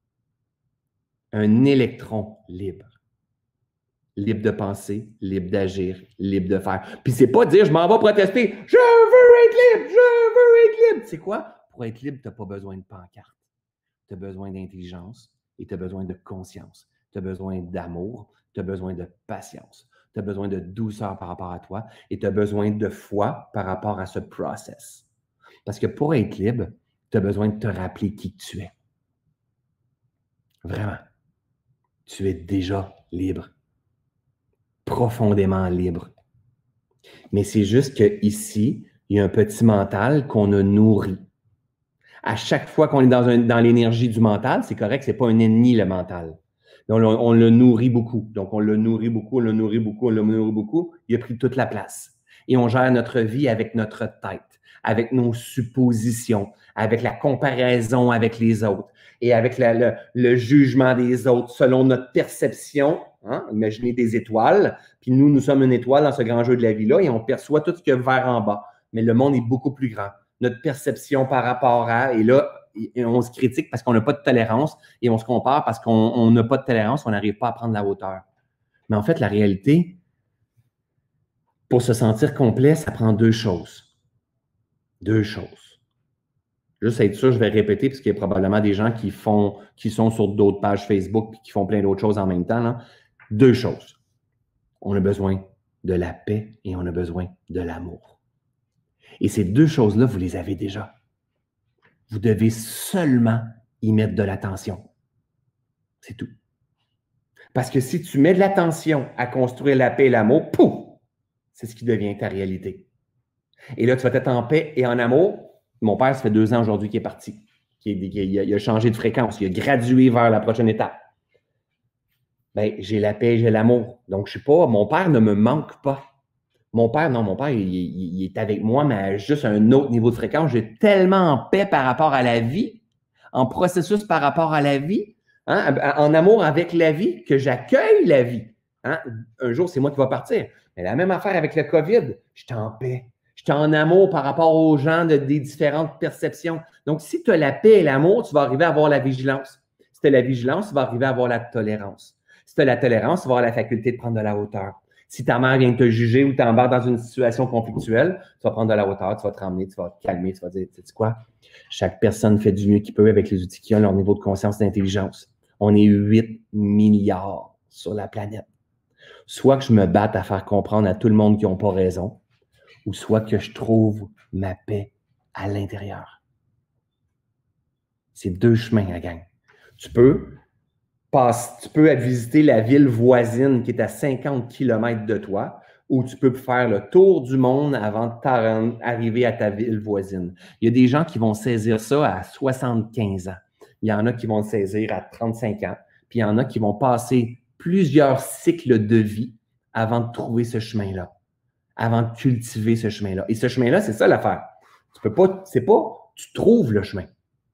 un électron libre. Libre de penser, libre d'agir, libre de faire. Puis c'est pas dire je m'en vais protester, je veux être libre, je veux être libre. C'est quoi? Pour être libre, tu n'as pas besoin de pancarte. Tu as besoin d'intelligence et tu as besoin de conscience. Tu as besoin d'amour, tu as besoin de patience. Tu as besoin de douceur par rapport à toi et tu as besoin de foi par rapport à ce process. Parce que pour être libre, tu as besoin de te rappeler qui tu es. Vraiment. Tu es déjà libre. Profondément libre. Mais c'est juste qu'ici, il y a un petit mental qu'on a nourri. À chaque fois qu'on est dans, un, dans l'énergie du mental, c'est correct, c'est pas un ennemi, le mental. On, on, on le nourrit beaucoup. Donc, on le nourrit beaucoup, on le nourrit beaucoup, on le nourrit beaucoup. Il a pris toute la place. Et on gère notre vie avec notre tête, avec nos suppositions, avec la comparaison avec les autres et avec la, le, le jugement des autres selon notre perception. Hein? Imaginez des étoiles, puis nous, nous sommes une étoile dans ce grand jeu de la vie-là et on perçoit tout ce qu'il y a vers en bas. Mais le monde est beaucoup plus grand. Notre perception par rapport à, et là, on se critique parce qu'on n'a pas de tolérance et on se compare parce qu'on n'a pas de tolérance, on n'arrive pas à prendre la hauteur. Mais en fait, la réalité, pour se sentir complet, ça prend deux choses. Deux choses. Juste être sûr, je vais répéter parce qu'il y a probablement des gens qui font, qui sont sur d'autres pages Facebook et qui font plein d'autres choses en même temps. Là. Deux choses. On a besoin de la paix et on a besoin de l'amour. Et ces deux choses-là, vous les avez déjà. Vous devez seulement y mettre de l'attention. C'est tout. Parce que si tu mets de l'attention à construire la paix et l'amour, pouf, c'est ce qui devient ta réalité. Et là, tu vas être en paix et en amour. Mon père, ça fait deux ans aujourd'hui qu'il est parti. Il a, il a changé de fréquence. Il a gradué vers la prochaine étape. Bien, j'ai la paix, j'ai l'amour. Donc, je ne sais pas, mon père ne me manque pas. Mon père, non, mon père, il, il, il est avec moi, mais à juste un autre niveau de fréquence. J'ai tellement en paix par rapport à la vie, en processus par rapport à la vie, hein, en amour avec la vie, que j'accueille la vie. Hein? Un jour, c'est moi qui va partir. Mais la même affaire avec le COVID, je suis en paix. Je suis en amour par rapport aux gens de, des différentes perceptions. Donc, si tu as la paix et l'amour, tu vas arriver à avoir la vigilance. Si tu as la vigilance, tu vas arriver à avoir la tolérance. Si tu as la tolérance, tu vas avoir la faculté de prendre de la hauteur. Si ta mère vient te juger ou t'embarques dans une situation conflictuelle, tu vas prendre de la hauteur, tu vas te ramener, tu vas te calmer, tu vas dire, tu sais quoi? Chaque personne fait du mieux qu'il peut avec les outils qu'ils ont, leur niveau de conscience et d'intelligence. On est huit milliards sur la planète. Soit que je me batte à faire comprendre à tout le monde qu'ils n'ont pas raison, ou soit que je trouve ma paix à l'intérieur. C'est deux chemins, la gang. Tu peux Passe, tu peux aller visiter la ville voisine qui est à cinquante kilomètres de toi, ou tu peux faire le tour du monde avant d'arriver à ta ville voisine. Il y a des gens qui vont saisir ça à soixante-quinze ans. Il y en a qui vont le saisir à trente-cinq ans. Puis il y en a qui vont passer plusieurs cycles de vie avant de trouver ce chemin-là, avant de cultiver ce chemin-là. Et ce chemin-là, c'est ça l'affaire. Tu peux pas, c'est pas tu trouves le chemin.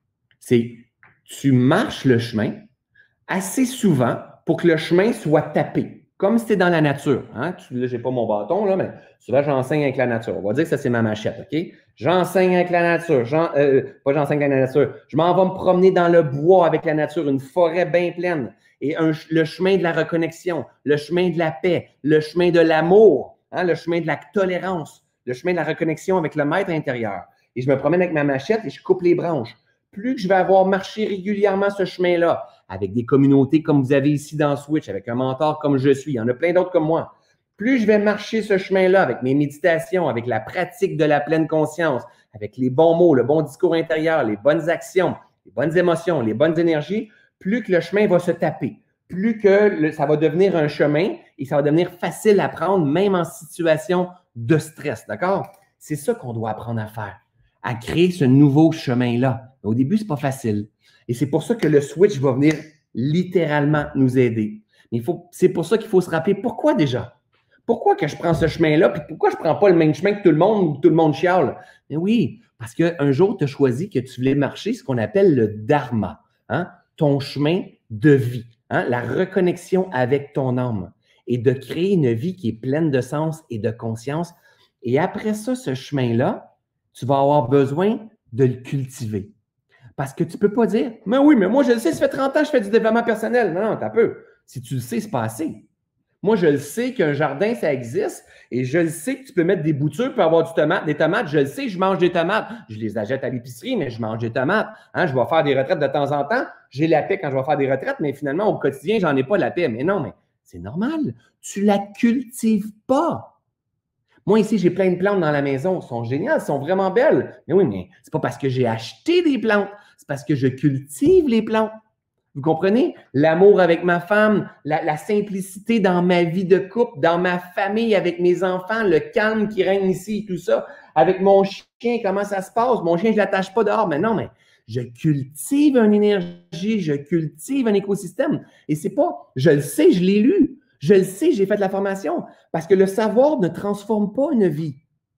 C'est tu marches le chemin assez souvent pour que le chemin soit tapé, comme si c'était dans la nature. Hein? Là, je n'ai pas mon bâton, là, mais souvent, j'enseigne avec la nature. On va dire que ça, c'est ma machette, OK? J'enseigne avec la nature. J'en, euh, pas j'enseigne avec la nature. Je m'en vais me promener dans le bois avec la nature, une forêt bien pleine. Et un, le chemin de la reconnexion, le chemin de la paix, le chemin de l'amour, hein? Le chemin de la tolérance, le chemin de la reconnexion avec le maître intérieur. Et je me promène avec ma machette et je coupe les branches. Plus que je vais avoir marché régulièrement ce chemin-là, avec des communautés comme vous avez ici dans Switch, avec un mentor comme je suis, il y en a plein d'autres comme moi, plus je vais marcher ce chemin-là avec mes méditations, avec la pratique de la pleine conscience, avec les bons mots, le bon discours intérieur, les bonnes actions, les bonnes émotions, les bonnes énergies, plus que le chemin va se taper, plus que le, ça va devenir un chemin et ça va devenir facile à prendre, même en situation de stress, d'accord? C'est ça qu'on doit apprendre à faire, à créer ce nouveau chemin-là. Au début, ce n'est pas facile. Et c'est pour ça que le switch va venir littéralement nous aider. Mais c'est pour ça qu'il faut se rappeler pourquoi déjà? Pourquoi que je prends ce chemin-là? Puis pourquoi je ne prends pas le même chemin que tout le monde ou tout le monde chiale? Mais oui, parce qu'un jour, tu as choisi que tu voulais marcher ce qu'on appelle le dharma, hein? Ton chemin de vie, hein? La reconnexion avec ton âme et de créer une vie qui est pleine de sens et de conscience. Et après ça, ce chemin-là, tu vas avoir besoin de le cultiver. Parce que tu ne peux pas dire, mais oui, mais moi, je le sais, ça fait trente ans que je fais du développement personnel. Non, non, t'as peu. Si tu le sais, c'est pas assez. Moi, je le sais qu'un jardin, ça existe et je le sais que tu peux mettre des boutures pour avoir du tomate, des tomates. Je le sais, je mange des tomates. Je les achète à l'épicerie, mais je mange des tomates. Hein, je vais faire des retraites de temps en temps. J'ai la paix quand je vais faire des retraites, mais finalement, au quotidien, j'en ai pas la paix. Mais non, mais c'est normal. Tu la cultives pas. Moi, ici, j'ai plein de plantes dans la maison. Elles sont géniales, elles sont vraiment belles. Mais oui, mais c'est pas parce que j'ai acheté des plantes. C'est parce que je cultive les plantes. Vous comprenez? L'amour avec ma femme, la, la simplicité dans ma vie de couple, dans ma famille, avec mes enfants, le calme qui règne ici, tout ça. Avec mon chien, comment ça se passe? Mon chien, je ne l'attache pas dehors. Mais non, mais je cultive une énergie, je cultive un écosystème. Et c'est pas, je le sais, je l'ai lu. Je le sais, j'ai fait de la formation. Parce que le savoir ne transforme pas une vie.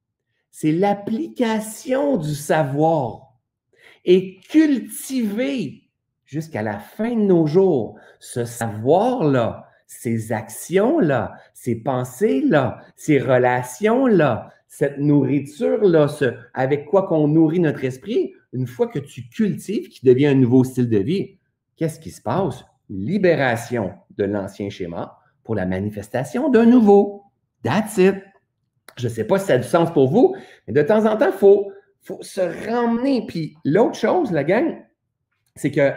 C'est l'application du savoir. Et cultiver jusqu'à la fin de nos jours ce savoir-là, ces actions-là, ces pensées-là, ces relations-là, cette nourriture-là, ce, avec quoi qu'on nourrit notre esprit, une fois que tu cultives, qui devient un nouveau style de vie, qu'est-ce qui se passe? Libération de l'ancien schéma pour la manifestation d'un nouveau. That's it. Je ne sais pas si ça a du sens pour vous, mais de temps en temps, il faut... Il faut se ramener. Puis l'autre chose, la gang, c'est que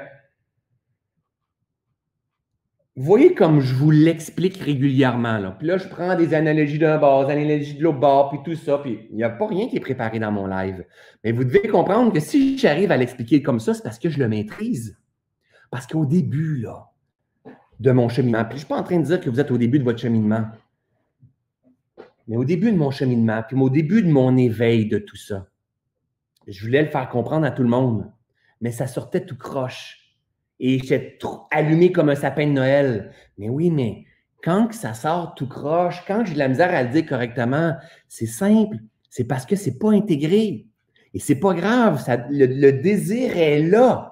vous voyez comme je vous l'explique régulièrement. Là. Puis là, je prends des analogies d'un bord, des analogies de l'autre bord, puis tout ça. Puis il n'y a pas rien qui est préparé dans mon live. Mais vous devez comprendre que si j'arrive à l'expliquer comme ça, c'est parce que je le maîtrise. Parce qu'au début là, de mon cheminement, puis je ne suis pas en train de dire que vous êtes au début de votre cheminement, mais au début de mon cheminement, puis au début de mon éveil de tout ça, je voulais le faire comprendre à tout le monde, mais ça sortait tout croche. Et j'étais allumé comme un sapin de Noël. Mais oui, mais quand que ça sort tout croche, quand j'ai de la misère à le dire correctement, c'est simple. C'est parce que c'est pas intégré. Et c'est pas grave. Ça, le, le désir est là.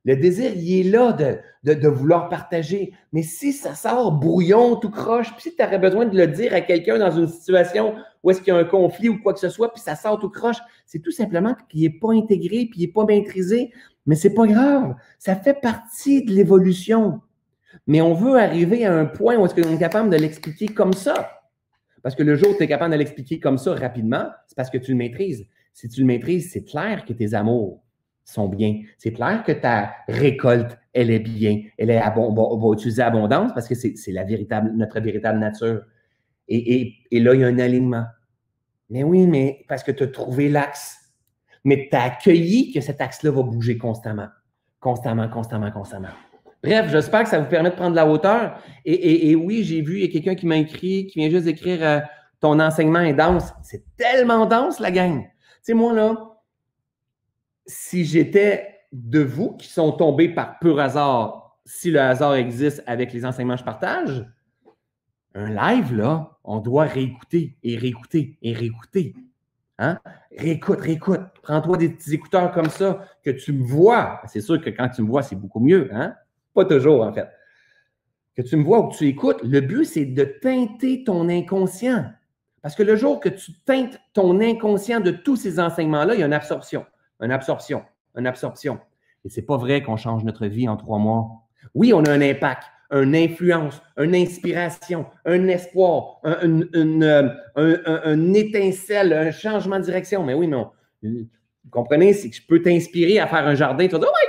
Le désir, il est là de, de, de vouloir partager. Mais si ça sort brouillon, tout croche, puis si tu aurais besoin de le dire à quelqu'un dans une situation où est-ce qu'il y a un conflit ou quoi que ce soit, puis ça sort tout croche, c'est tout simplement qu'il n'est pas intégré, puis il n'est pas maîtrisé. Mais c'est pas grave. Ça fait partie de l'évolution. Mais on veut arriver à un point où est-ce qu'on est capable de l'expliquer comme ça. Parce que le jour où tu es capable de l'expliquer comme ça rapidement, c'est parce que tu le maîtrises. Si tu le maîtrises, c'est clair que tes amours sont bien. C'est clair que ta récolte, elle est bien. Elle est abond- on va utiliser abondance parce que c'est la véritable, notre véritable nature. Et, et, et là, il y a un alignement. Mais oui, mais parce que tu as trouvé l'axe. Mais tu as accueilli que cet axe-là va bouger constamment. Constamment, constamment, constamment. Bref, j'espère que ça vous permet de prendre de la hauteur. Et, et, et oui, j'ai vu, il y a quelqu'un qui m'a écrit, qui vient juste d'écrire euh, ton enseignement est dense. C'est tellement dense, la gang. Tu sais, moi, là, si j'étais de vous qui sont tombés par pur hasard, si le hasard existe avec les enseignements que je partage, un live, là, on doit réécouter et réécouter et réécouter. Hein? Réécoute, réécoute. Prends-toi des petits écouteurs comme ça, que tu me vois. C'est sûr que quand tu me vois, c'est beaucoup mieux. Hein? Pas toujours, en fait. Que tu me vois ou que tu écoutes, le but, c'est de teinter ton inconscient. Parce que le jour que tu teintes ton inconscient de tous ces enseignements-là, il y a une absorption, une absorption, une absorption. Et c'est pas vrai qu'on change notre vie en trois mois. Oui, on a un impact, une influence, une inspiration, un espoir, un, une, une, un, un, un étincelle, un changement de direction. Mais oui, non. Vous comprenez? C'est que je peux t'inspirer à faire un jardin. Tu vas dire, oh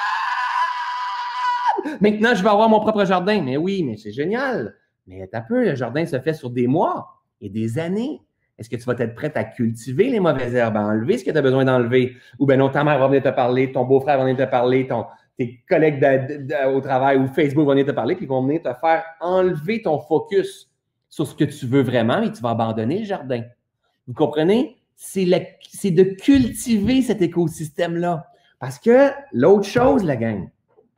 my God! Maintenant, je vais avoir mon propre jardin. Mais oui, mais c'est génial. Mais t'as peu, le jardin se fait sur des mois et des années. Est-ce que tu vas être prête à cultiver les mauvaises herbes, à enlever ce que tu as besoin d'enlever? Ou bien non, ta mère va venir te parler, ton beau-frère va venir te parler, ton, tes collègues de, de, de, au travail ou Facebook vont venir te parler, puis ils vont venir te faire enlever ton focus sur ce que tu veux vraiment, et tu vas abandonner le jardin. Vous comprenez? C'est de cultiver cet écosystème-là. Parce que l'autre chose, la gang,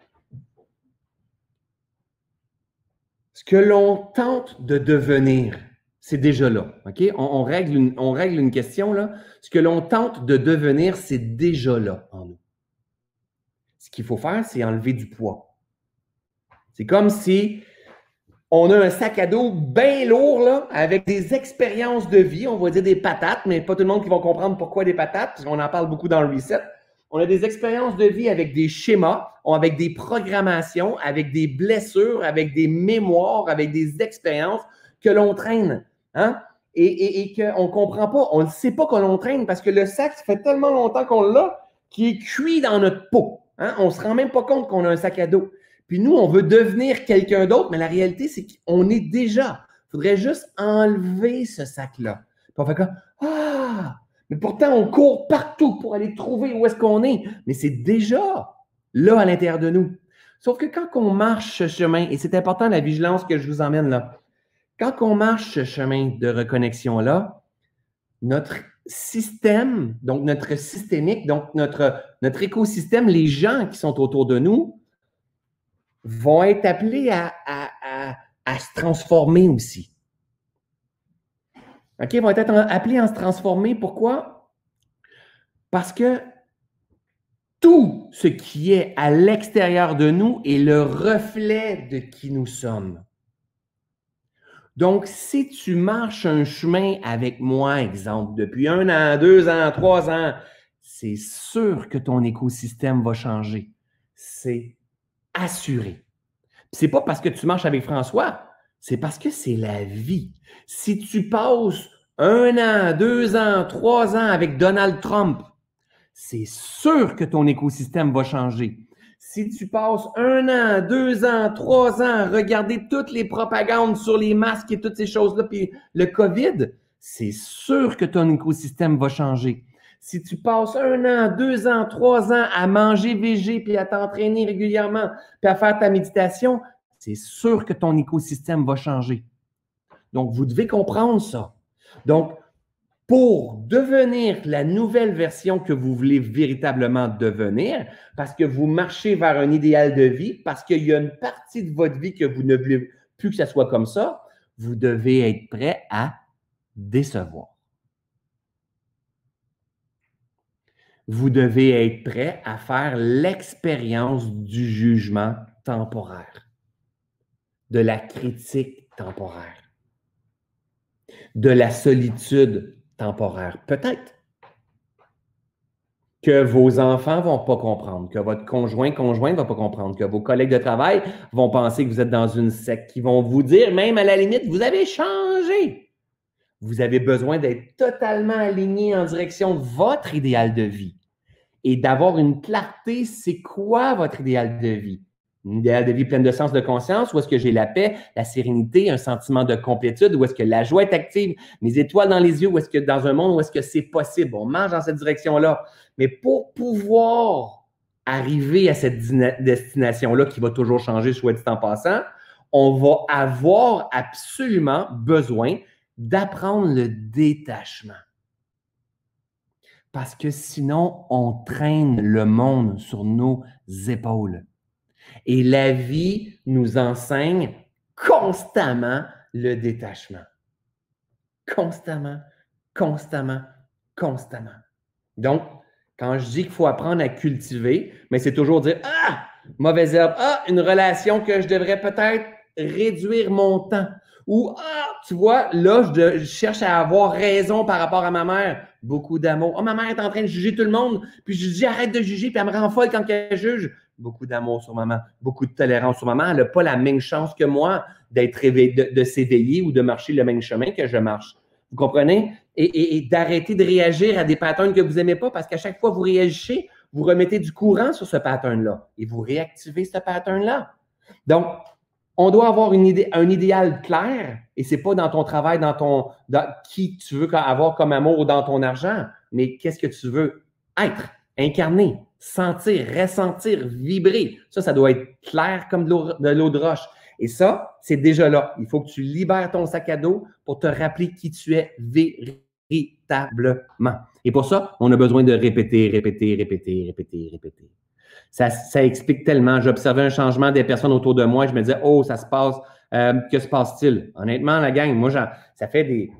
ce que l'on tente de devenir, c'est déjà là. OK? On, on, règle une, on règle une question, là. Ce que l'on tente de devenir, c'est déjà là en nous. Ce qu'il faut faire, c'est enlever du poids. C'est comme si on a un sac à dos bien lourd, là, avec des expériences de vie, on va dire des patates, mais pas tout le monde qui va comprendre pourquoi des patates, parce qu'on en parle beaucoup dans le reset. On a des expériences de vie avec des schémas, avec des programmations, avec des blessures, avec des mémoires, avec des expériences que l'on traîne. Hein? Et, et, et qu'on ne comprend pas, on ne sait pas qu'on l'on traîne parce que le sac, ça fait tellement longtemps qu'on l'a qu'il est cuit dans notre peau. Hein? On ne se rend même pas compte qu'on a un sac à dos. Puis nous, on veut devenir quelqu'un d'autre, mais la réalité, c'est qu'on est déjà. Il faudrait juste enlever ce sac-là. Puis on fait comme « Ah! » Mais pourtant, on court partout pour aller trouver où est-ce qu'on est. Mais c'est déjà là à l'intérieur de nous. Sauf que quand on marche ce chemin, et c'est important la vigilance que je vous emmène là, quand on marche ce chemin de reconnexion-là, notre système, donc notre systémique, donc notre, notre écosystème, les gens qui sont autour de nous, vont être appelés à, à, à, à se transformer aussi. OK? Ils vont être appelés à se transformer. Pourquoi? Parce que tout ce qui est à l'extérieur de nous est le reflet de qui nous sommes. Donc, si tu marches un chemin avec moi, exemple, depuis un an, deux ans, trois ans, c'est sûr que ton écosystème va changer. C'est assuré. C'est pas parce que tu marches avec François, c'est parce que c'est la vie. Si tu passes un an, deux ans, trois ans avec Donald Trump, c'est sûr que ton écosystème va changer. Si tu passes un an, deux ans, trois ans à regarder toutes les propagandes sur les masques et toutes ces choses-là, puis le COVID, c'est sûr que ton écosystème va changer. Si tu passes un an, deux ans, trois ans à manger végé, puis à t'entraîner régulièrement, puis à faire ta méditation, c'est sûr que ton écosystème va changer. Donc, vous devez comprendre ça. Donc, pour devenir la nouvelle version que vous voulez véritablement devenir, parce que vous marchez vers un idéal de vie, parce qu'il y a une partie de votre vie que vous ne voulez plus que ça soit comme ça, vous devez être prêt à décevoir. vous devez être prêt à faire l'expérience du jugement temporaire, de la critique temporaire, de la solitude temporaire. Peut-être que vos enfants ne vont pas comprendre, que votre conjoint, conjointe ne va pas comprendre, que vos collègues de travail vont penser que vous êtes dans une secte, qui vont vous dire, même à la limite, vous avez changé. Vous avez besoin d'être totalement aligné en direction de votre idéal de vie et d'avoir une clarté, c'est quoi votre idéal de vie? Un idéal de vie plein de sens, de conscience, où est-ce que j'ai la paix, la sérénité, un sentiment de complétude, où est-ce que la joie est active, mes étoiles dans les yeux, où est-ce que dans un monde où est-ce que c'est possible, on marche dans cette direction-là. Mais pour pouvoir arriver à cette destination-là qui va toujours changer, soit dit en passant, on va avoir absolument besoin d'apprendre le détachement. Parce que sinon, on traîne le monde sur nos épaules. Et la vie nous enseigne constamment le détachement. Constamment, constamment, constamment. Donc, quand je dis qu'il faut apprendre à cultiver, mais c'est toujours dire « Ah, mauvaise herbe, ah, une relation que je devrais peut-être réduire mon temps. » Ou « Ah, tu vois, là, je, je cherche à avoir raison par rapport à ma mère. Beaucoup d'amour. Oh, ma mère est en train de juger tout le monde. Puis je dis arrête de juger, puis elle me rend folle quand elle juge. » Beaucoup d'amour sur maman, beaucoup de tolérance sur maman. Elle n'a pas la même chance que moi d'être éveillé, de, de s'éveiller ou de marcher le même chemin que je marche. Vous comprenez? Et, et, et d'arrêter de réagir à des patterns que vous n'aimez pas parce qu'à chaque fois que vous réagissez, vous remettez du courant sur ce pattern-là et vous réactivez ce pattern-là. Donc, on doit avoir une idée, un idéal clair et ce n'est pas dans ton travail, dans ton dans qui tu veux avoir comme amour ou dans ton argent, mais qu'est-ce que tu veux être, incarner, sentir, ressentir, vibrer. Ça, ça doit être clair comme de l'eau de, l'eau de roche. Et ça, c'est déjà là. Il faut que tu libères ton sac à dos pour te rappeler qui tu es véritablement. Et pour ça, on a besoin de répéter, répéter, répéter, répéter, répéter. Ça, ça explique tellement. J'observais un changement des personnes autour de moi et je me disais, oh, ça se passe. Euh, que se passe-t-il? Honnêtement, la gang, moi, ça fait des...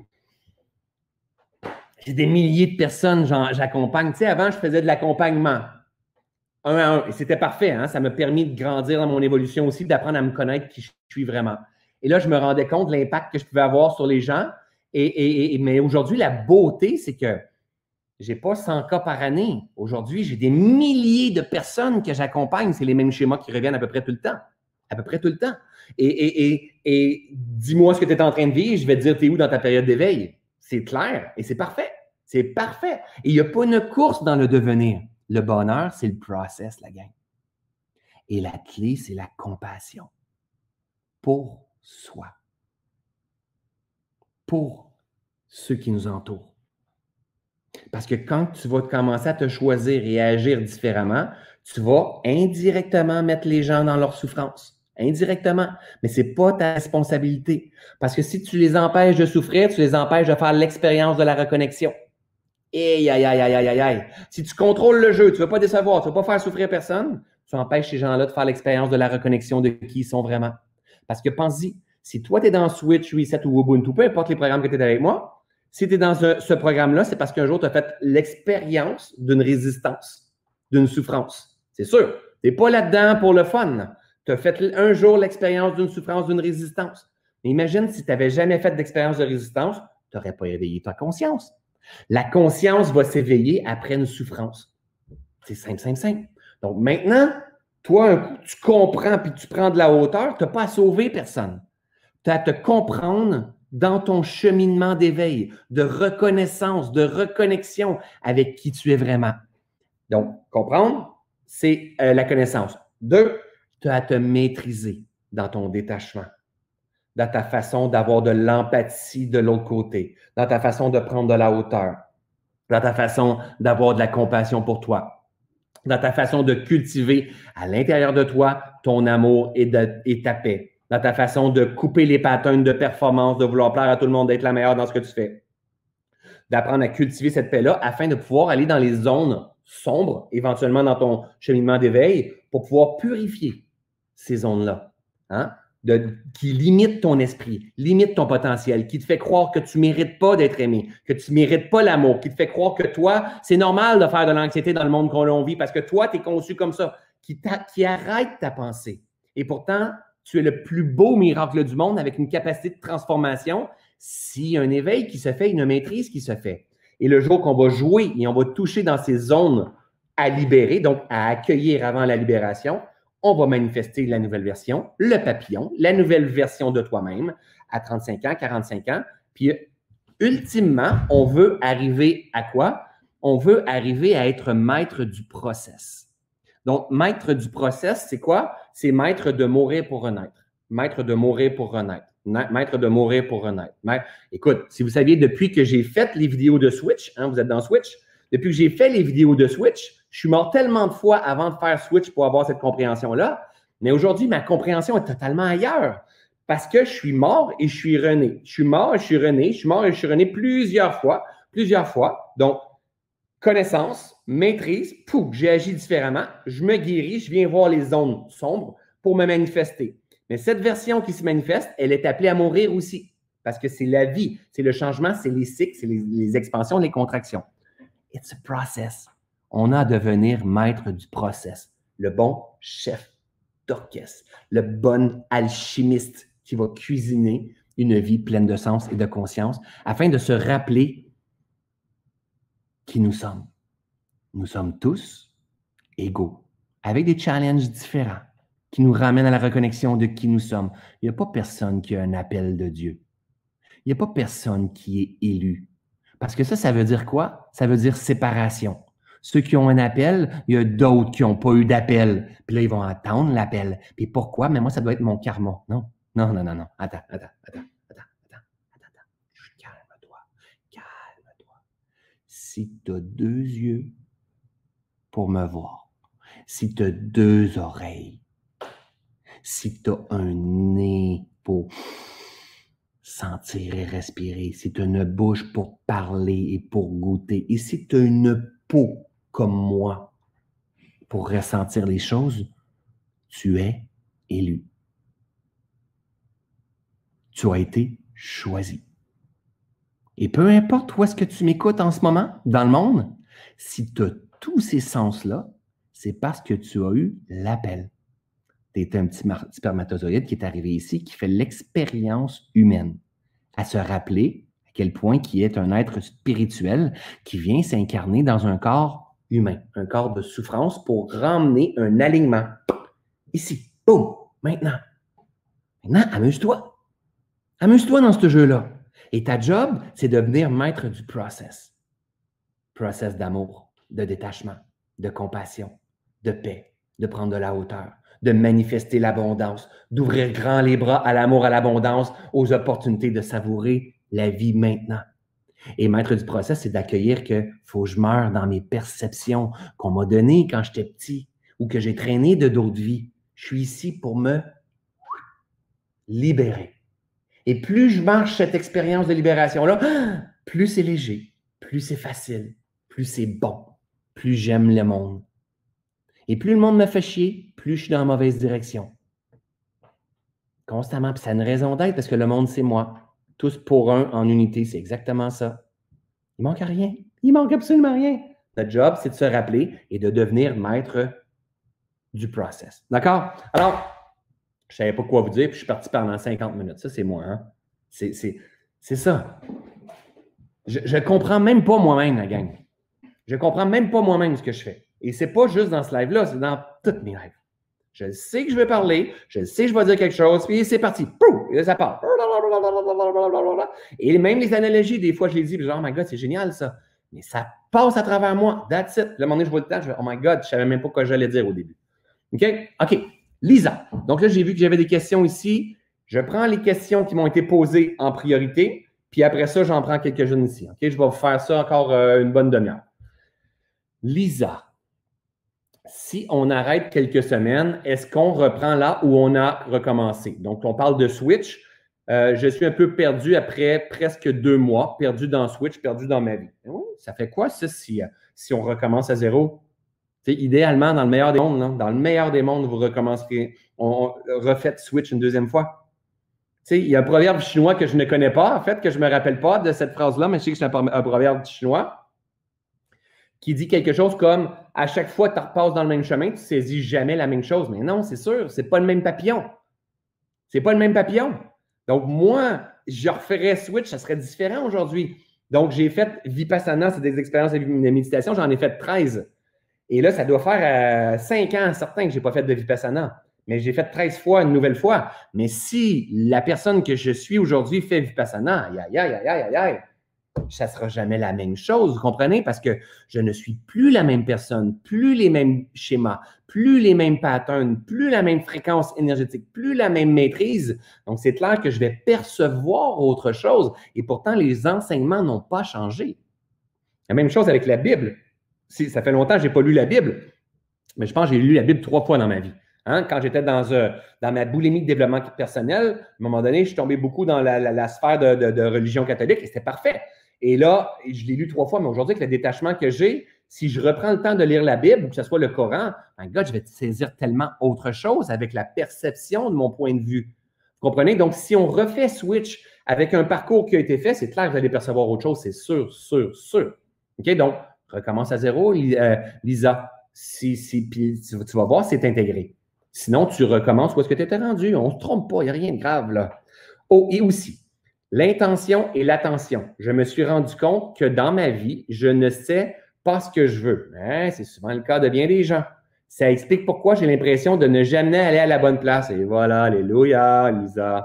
J'ai des milliers de personnes, j'accompagne. Tu sais, avant, je faisais de l'accompagnement. Un à un. Et c'était parfait. Hein? Ça m'a permis de grandir dans mon évolution aussi, d'apprendre à me connaître qui je suis vraiment. Et là, je me rendais compte de l'impact que je pouvais avoir sur les gens. Et, et, et, mais aujourd'hui, la beauté, c'est que je n'ai pas cent cas par année. Aujourd'hui, j'ai des milliers de personnes que j'accompagne. C'est les mêmes schémas qui reviennent à peu près tout le temps. À peu près tout le temps. Et, et, et, et dis-moi ce que tu es en train de vivre. Je vais te dire, tu es où dans ta période d'éveil? C'est clair et c'est parfait. C'est parfait. Et il n'y a pas une course dans le devenir. Le bonheur, c'est le process, la gang. Et la clé, c'est la compassion. Pour soi. Pour ceux qui nous entourent. Parce que quand tu vas commencer à te choisir et à agir différemment, tu vas indirectement mettre les gens dans leur souffrance. Indirectement. Mais ce n'est pas ta responsabilité. Parce que si tu les empêches de souffrir, tu les empêches de faire l'expérience de la reconnexion. Aïe, aïe, aïe, aïe, aïe, aïe. Si tu contrôles le jeu, tu ne veux pas décevoir, tu ne veux pas faire souffrir personne, tu empêches ces gens-là de faire l'expérience de la reconnexion de qui ils sont vraiment. Parce que pense-y, si toi, tu es dans Switch, Reset ou Ubuntu, peu importe les programmes que tu es avec moi, si tu es dans ce, ce programme-là, c'est parce qu'un jour, tu as fait l'expérience d'une résistance, d'une souffrance. C'est sûr. Tu n'es pas là-dedans pour le fun. Tu as fait un jour l'expérience d'une souffrance, d'une résistance. Mais imagine si tu n'avais jamais fait d'expérience de résistance, tu n'aurais pas éveillé ta conscience. La conscience va s'éveiller après une souffrance. C'est simple, simple, simple. Donc maintenant, toi, un coup, tu comprends puis tu prends de la hauteur, tu n'as pas à sauver personne. Tu as à te comprendre dans ton cheminement d'éveil, de reconnaissance, de reconnexion avec qui tu es vraiment. Donc, comprendre, c'est euh, la connaissance. Deux, tu as à te maîtriser dans ton détachement, dans ta façon d'avoir de l'empathie de l'autre côté, dans ta façon de prendre de la hauteur, dans ta façon d'avoir de la compassion pour toi, dans ta façon de cultiver à l'intérieur de toi ton amour et, de, et ta paix, dans ta façon de couper les patterns de performance, de vouloir plaire à tout le monde, d'être la meilleure dans ce que tu fais, d'apprendre à cultiver cette paix-là afin de pouvoir aller dans les zones sombres, éventuellement dans ton cheminement d'éveil, pour pouvoir purifier ces zones-là. Hein? de, qui limite ton esprit, limite ton potentiel, qui te fait croire que tu ne mérites pas d'être aimé, que tu ne mérites pas l'amour, qui te fait croire que toi, c'est normal de faire de l'anxiété dans le monde qu'on vit parce que toi, tu es conçu comme ça, qui, qui arrête ta pensée. Et pourtant, tu es le plus beau miracle du monde avec une capacité de transformation s'il y a un éveil qui se fait, une maîtrise qui se fait. Et le jour qu'on va jouer et on va toucher dans ces zones à libérer, donc à accueillir avant la libération, on va manifester la nouvelle version, le papillon, la nouvelle version de toi-même à trente-cinq ans, quarante-cinq ans. Puis, ultimement, on veut arriver à quoi? On veut arriver à être maître du process. Donc, maître du process, c'est quoi? C'est maître de mourir pour renaître. Maître de mourir pour renaître. Maître de mourir pour renaître. Maître... Écoute, si vous saviez, depuis que j'ai fait les vidéos de Switch, hein, vous êtes dans Switch, depuis que j'ai fait les vidéos de Switch, je suis mort tellement de fois avant de faire Switch pour avoir cette compréhension-là. Mais aujourd'hui, ma compréhension est totalement ailleurs. Parce que je suis mort et je suis rené. Je suis mort et je suis rené. Je suis mort et je suis rené plusieurs fois. Plusieurs fois. Donc, connaissance, maîtrise, pouf, j'ai agi différemment. Je me guéris. Je viens voir les zones sombres pour me manifester. Mais cette version qui se manifeste, elle est appelée à mourir aussi. Parce que c'est la vie. C'est le changement, c'est les cycles, c'est les, les expansions, les contractions. It's a process. On a à devenir maître du process. Le bon chef d'orchestre, le bon alchimiste qui va cuisiner une vie pleine de sens et de conscience afin de se rappeler qui nous sommes. Nous sommes tous égaux, avec des challenges différents qui nous ramènent à la reconnexion de qui nous sommes. Il n'y a pas personne qui a un appel de Dieu. Il n'y a pas personne qui est élu. Parce que ça, ça veut dire quoi? Ça veut dire séparation. Ceux qui ont un appel, il y a d'autres qui n'ont pas eu d'appel. Puis là, ils vont attendre l'appel. Puis pourquoi? Mais moi, ça doit être mon karma. Non, non, non, non, non. Attends, attends, attends, attends, attends, attends, attends. Calme-toi, calme-toi. Si tu as deux yeux pour me voir, si tu as deux oreilles, si tu as un nez pour sentir et respirer, si tu as une bouche pour parler et pour goûter, et si tu as une peau comme moi pour ressentir les choses, tu es élu. Tu as été choisi. Et peu importe où est-ce que tu m'écoutes en ce moment, dans le monde, si tu as tous ces sens-là, c'est parce que tu as eu l'appel. Tu es un petit spermatozoïde qui est arrivé ici, qui fait l'expérience humaine, à se rappeler à quel point qui est un être spirituel qui vient s'incarner dans un corps humain, un corps de souffrance pour ramener un alignement. Ici, boum, maintenant. Maintenant, amuse-toi. Amuse-toi dans ce jeu-là. Et ta job, c'est de devenir maître du process. Process d'amour, de détachement, de compassion, de paix, de prendre de la hauteur, de manifester l'abondance, d'ouvrir grand les bras à l'amour, à l'abondance, aux opportunités de savourer la vie maintenant. Et maître du process, c'est d'accueillir que faut que je meure dans mes perceptions qu'on m'a données quand j'étais petit ou que j'ai traîné de d'autres vies. Je suis ici pour me libérer. Et plus je marche cette expérience de libération-là, plus c'est léger, plus c'est facile, plus c'est bon, plus j'aime le monde. Et plus le monde me fait chier, plus je suis dans la mauvaise direction. Constamment. Puis ça a une raison d'être parce que le monde, c'est moi. Tous pour un, en unité, c'est exactement ça. Il manque rien. Il manque absolument rien. Notre job, c'est de se rappeler et de devenir maître du process. D'accord? Alors, je ne savais pas quoi vous dire, puis je suis parti pendant cinquante minutes. Ça, c'est moi. Hein? C'est, c'est, c'est ça. Je ne comprends même pas moi-même, la gang. Je ne comprends même pas moi-même ce que je fais. Et ce n'est pas juste dans ce live-là, c'est dans tous mes lives. Je sais que je vais parler, je sais que je vais dire quelque chose, puis c'est parti. Et là, ça part. Et même les analogies, des fois, je les dis, genre, oh my God, c'est génial ça. Mais ça passe à travers moi. That's it. Le moment donné, je vois le temps, je vais, oh my God, je ne savais même pas quoi j'allais dire au début. OK? OK. Lisa. Donc là, j'ai vu que j'avais des questions ici. Je prends les questions qui m'ont été posées en priorité, puis après ça, j'en prends quelques-unes ici. OK? Je vais vous faire ça encore euh, une bonne demi-heure. Lisa. Si on arrête quelques semaines, est-ce qu'on reprend là où on a recommencé? Donc, on parle de Switch. Euh, je suis un peu perdu après presque deux mois, perdu dans Switch, perdu dans ma vie. Oui, ça fait quoi ça si, si on recommence à zéro? T'sais, idéalement, dans le meilleur des mondes, là, dans le meilleur des mondes, vous recommencerez, on, on refait switch une deuxième fois. T'sais, il y a un proverbe chinois que je ne connais pas, en fait, que je ne me rappelle pas de cette phrase-là, mais je sais que c'est un, un proverbe chinois qui dit quelque chose comme « à chaque fois que tu repasses dans le même chemin, tu ne saisis jamais la même chose ». Mais non, c'est sûr, ce n'est pas le même papillon. C'est pas le même papillon. Donc, moi, je referais switch, ça serait différent aujourd'hui. Donc, j'ai fait Vipassana, c'est des expériences de méditation, j'en ai fait treize. Et là, ça doit faire euh, cinq ans, certain que je n'ai pas fait de Vipassana. Mais j'ai fait treize fois, une nouvelle fois. Mais si la personne que je suis aujourd'hui fait Vipassana, aïe, aïe, aïe, aïe, aïe, aïe, ça ne sera jamais la même chose, vous comprenez? Parce que je ne suis plus la même personne, plus les mêmes schémas, plus les mêmes patterns, plus la même fréquence énergétique, plus la même maîtrise. Donc, c'est clair que je vais percevoir autre chose. Et pourtant, les enseignements n'ont pas changé. La même chose avec la Bible. Si, ça fait longtemps que je n'ai pas lu la Bible, mais je pense que j'ai lu la Bible trois fois dans ma vie. Hein? Quand j'étais dans, euh, dans ma boulimie de développement personnel, à un moment donné, je suis tombé beaucoup dans la, la, la sphère de, de, de religion catholique et c'était parfait. Et là, je l'ai lu trois fois, mais aujourd'hui, avec le détachement que j'ai, si je reprends le temps de lire la Bible ou que ce soit le Coran, my God, je vais saisir tellement autre chose avec la perception de mon point de vue. Vous comprenez? Donc, si on refait switch avec un parcours qui a été fait, c'est clair que vous allez percevoir autre chose, c'est sûr, sûr, sûr. OK? Donc, recommence à zéro, Lisa. Si, si, puis tu, tu vas voir si c'est intégré. Sinon, tu recommences où est-ce que tu étais rendu. On ne se trompe pas, il n'y a rien de grave là. Oh, et aussi, l'intention et l'attention. Je me suis rendu compte que dans ma vie, je ne sais pas ce que je veux. Hein, c'est souvent le cas de bien des gens. Ça explique pourquoi j'ai l'impression de ne jamais aller à la bonne place. Et voilà, alléluia, Lisa.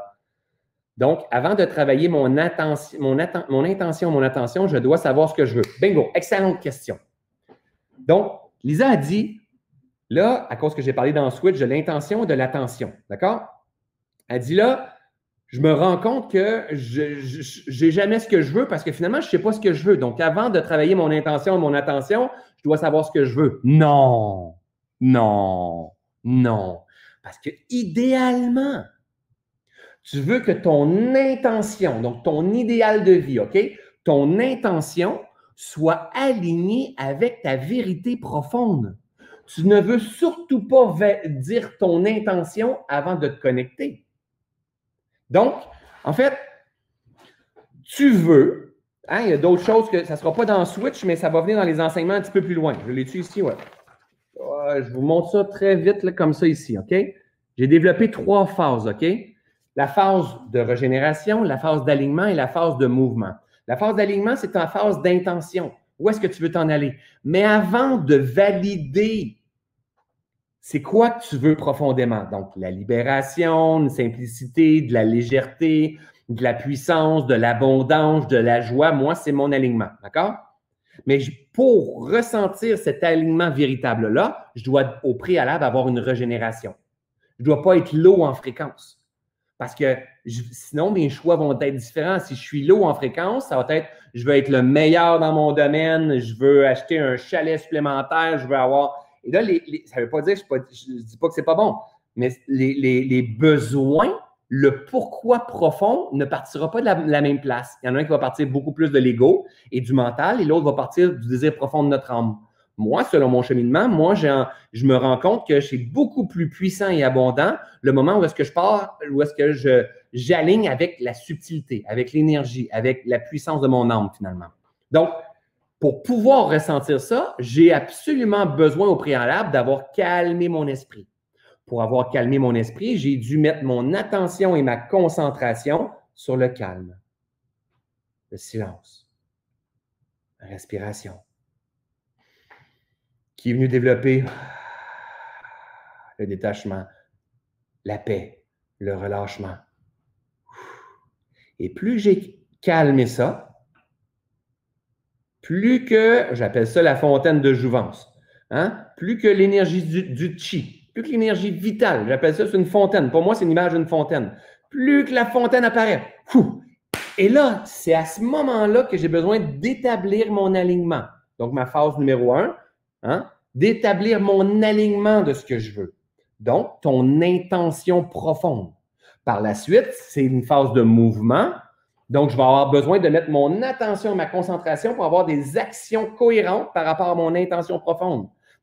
Donc, avant de travailler mon, attention, mon, atten mon intention, mon attention, je dois savoir ce que je veux. Bingo, excellente question. Donc, Lisa a dit, là, à cause que j'ai parlé dans Switch, de l'intention et de l'attention, d'accord? Elle dit là, je me rends compte que je n'ai jamais ce que je veux parce que finalement, je ne sais pas ce que je veux. Donc, avant de travailler mon intention et mon attention, je dois savoir ce que je veux. Non, non, non. Parce que idéalement, tu veux que ton intention, donc ton idéal de vie, OK? Ton intention soit alignée avec ta vérité profonde. Tu ne veux surtout pas dire ton intention avant de te connecter. Donc, en fait, tu veux, hein, il y a d'autres choses que ça ne sera pas dans Switch, mais ça va venir dans les enseignements un petit peu plus loin. Je l'ai-tu ici, ouais. ouais. Je vous montre ça très vite, là, comme ça ici, OK? J'ai développé trois phases, OK? La phase de régénération, la phase d'alignement et la phase de mouvement. La phase d'alignement, c'est ta phase d'intention. Où est-ce que tu veux t'en aller? Mais avant de valider c'est quoi que tu veux profondément? Donc, la libération, une simplicité, de la légèreté, de la puissance, de l'abondance, de la joie. Moi, c'est mon alignement, d'accord? Mais pour ressentir cet alignement véritable-là, je dois au préalable avoir une régénération. Je ne dois pas être low en fréquence. Parce que je, sinon, mes choix vont être différents. Si je suis low en fréquence, ça va être je veux être le meilleur dans mon domaine, je veux acheter un chalet supplémentaire, je veux avoir. Et là, les, les, ça ne veut pas dire, je ne dis pas que ce n'est pas bon, mais les, les, les besoins, le pourquoi profond ne partira pas de la, la même place. Il y en a un qui va partir beaucoup plus de l'ego et du mental, et l'autre va partir du désir profond de notre âme. Moi, selon mon cheminement, moi, je me rends compte que c'est beaucoup plus puissant et abondant le moment où est-ce que je pars, où est-ce que je, j'aligne avec la subtilité, avec l'énergie, avec la puissance de mon âme, finalement. Donc, pour pouvoir ressentir ça, j'ai absolument besoin au préalable d'avoir calmé mon esprit. Pour avoir calmé mon esprit, j'ai dû mettre mon attention et ma concentration sur le calme, le silence, la respiration, qui est venu développer le détachement, la paix, le relâchement. Et plus j'ai calmé ça, plus que, j'appelle ça la fontaine de jouvence, hein? Plus que l'énergie du, du chi, plus que l'énergie vitale, j'appelle ça une fontaine. Pour moi, c'est une image d'une fontaine. Plus que la fontaine apparaît, fou. Et là, c'est à ce moment-là que j'ai besoin d'établir mon alignement. Donc, ma phase numéro un, hein? D'établir mon alignement de ce que je veux. Donc, ton intention profonde. Par la suite, c'est une phase de mouvement. Donc, je vais avoir besoin de mettre mon attention et ma concentration pour avoir des actions cohérentes par rapport à mon intention profonde.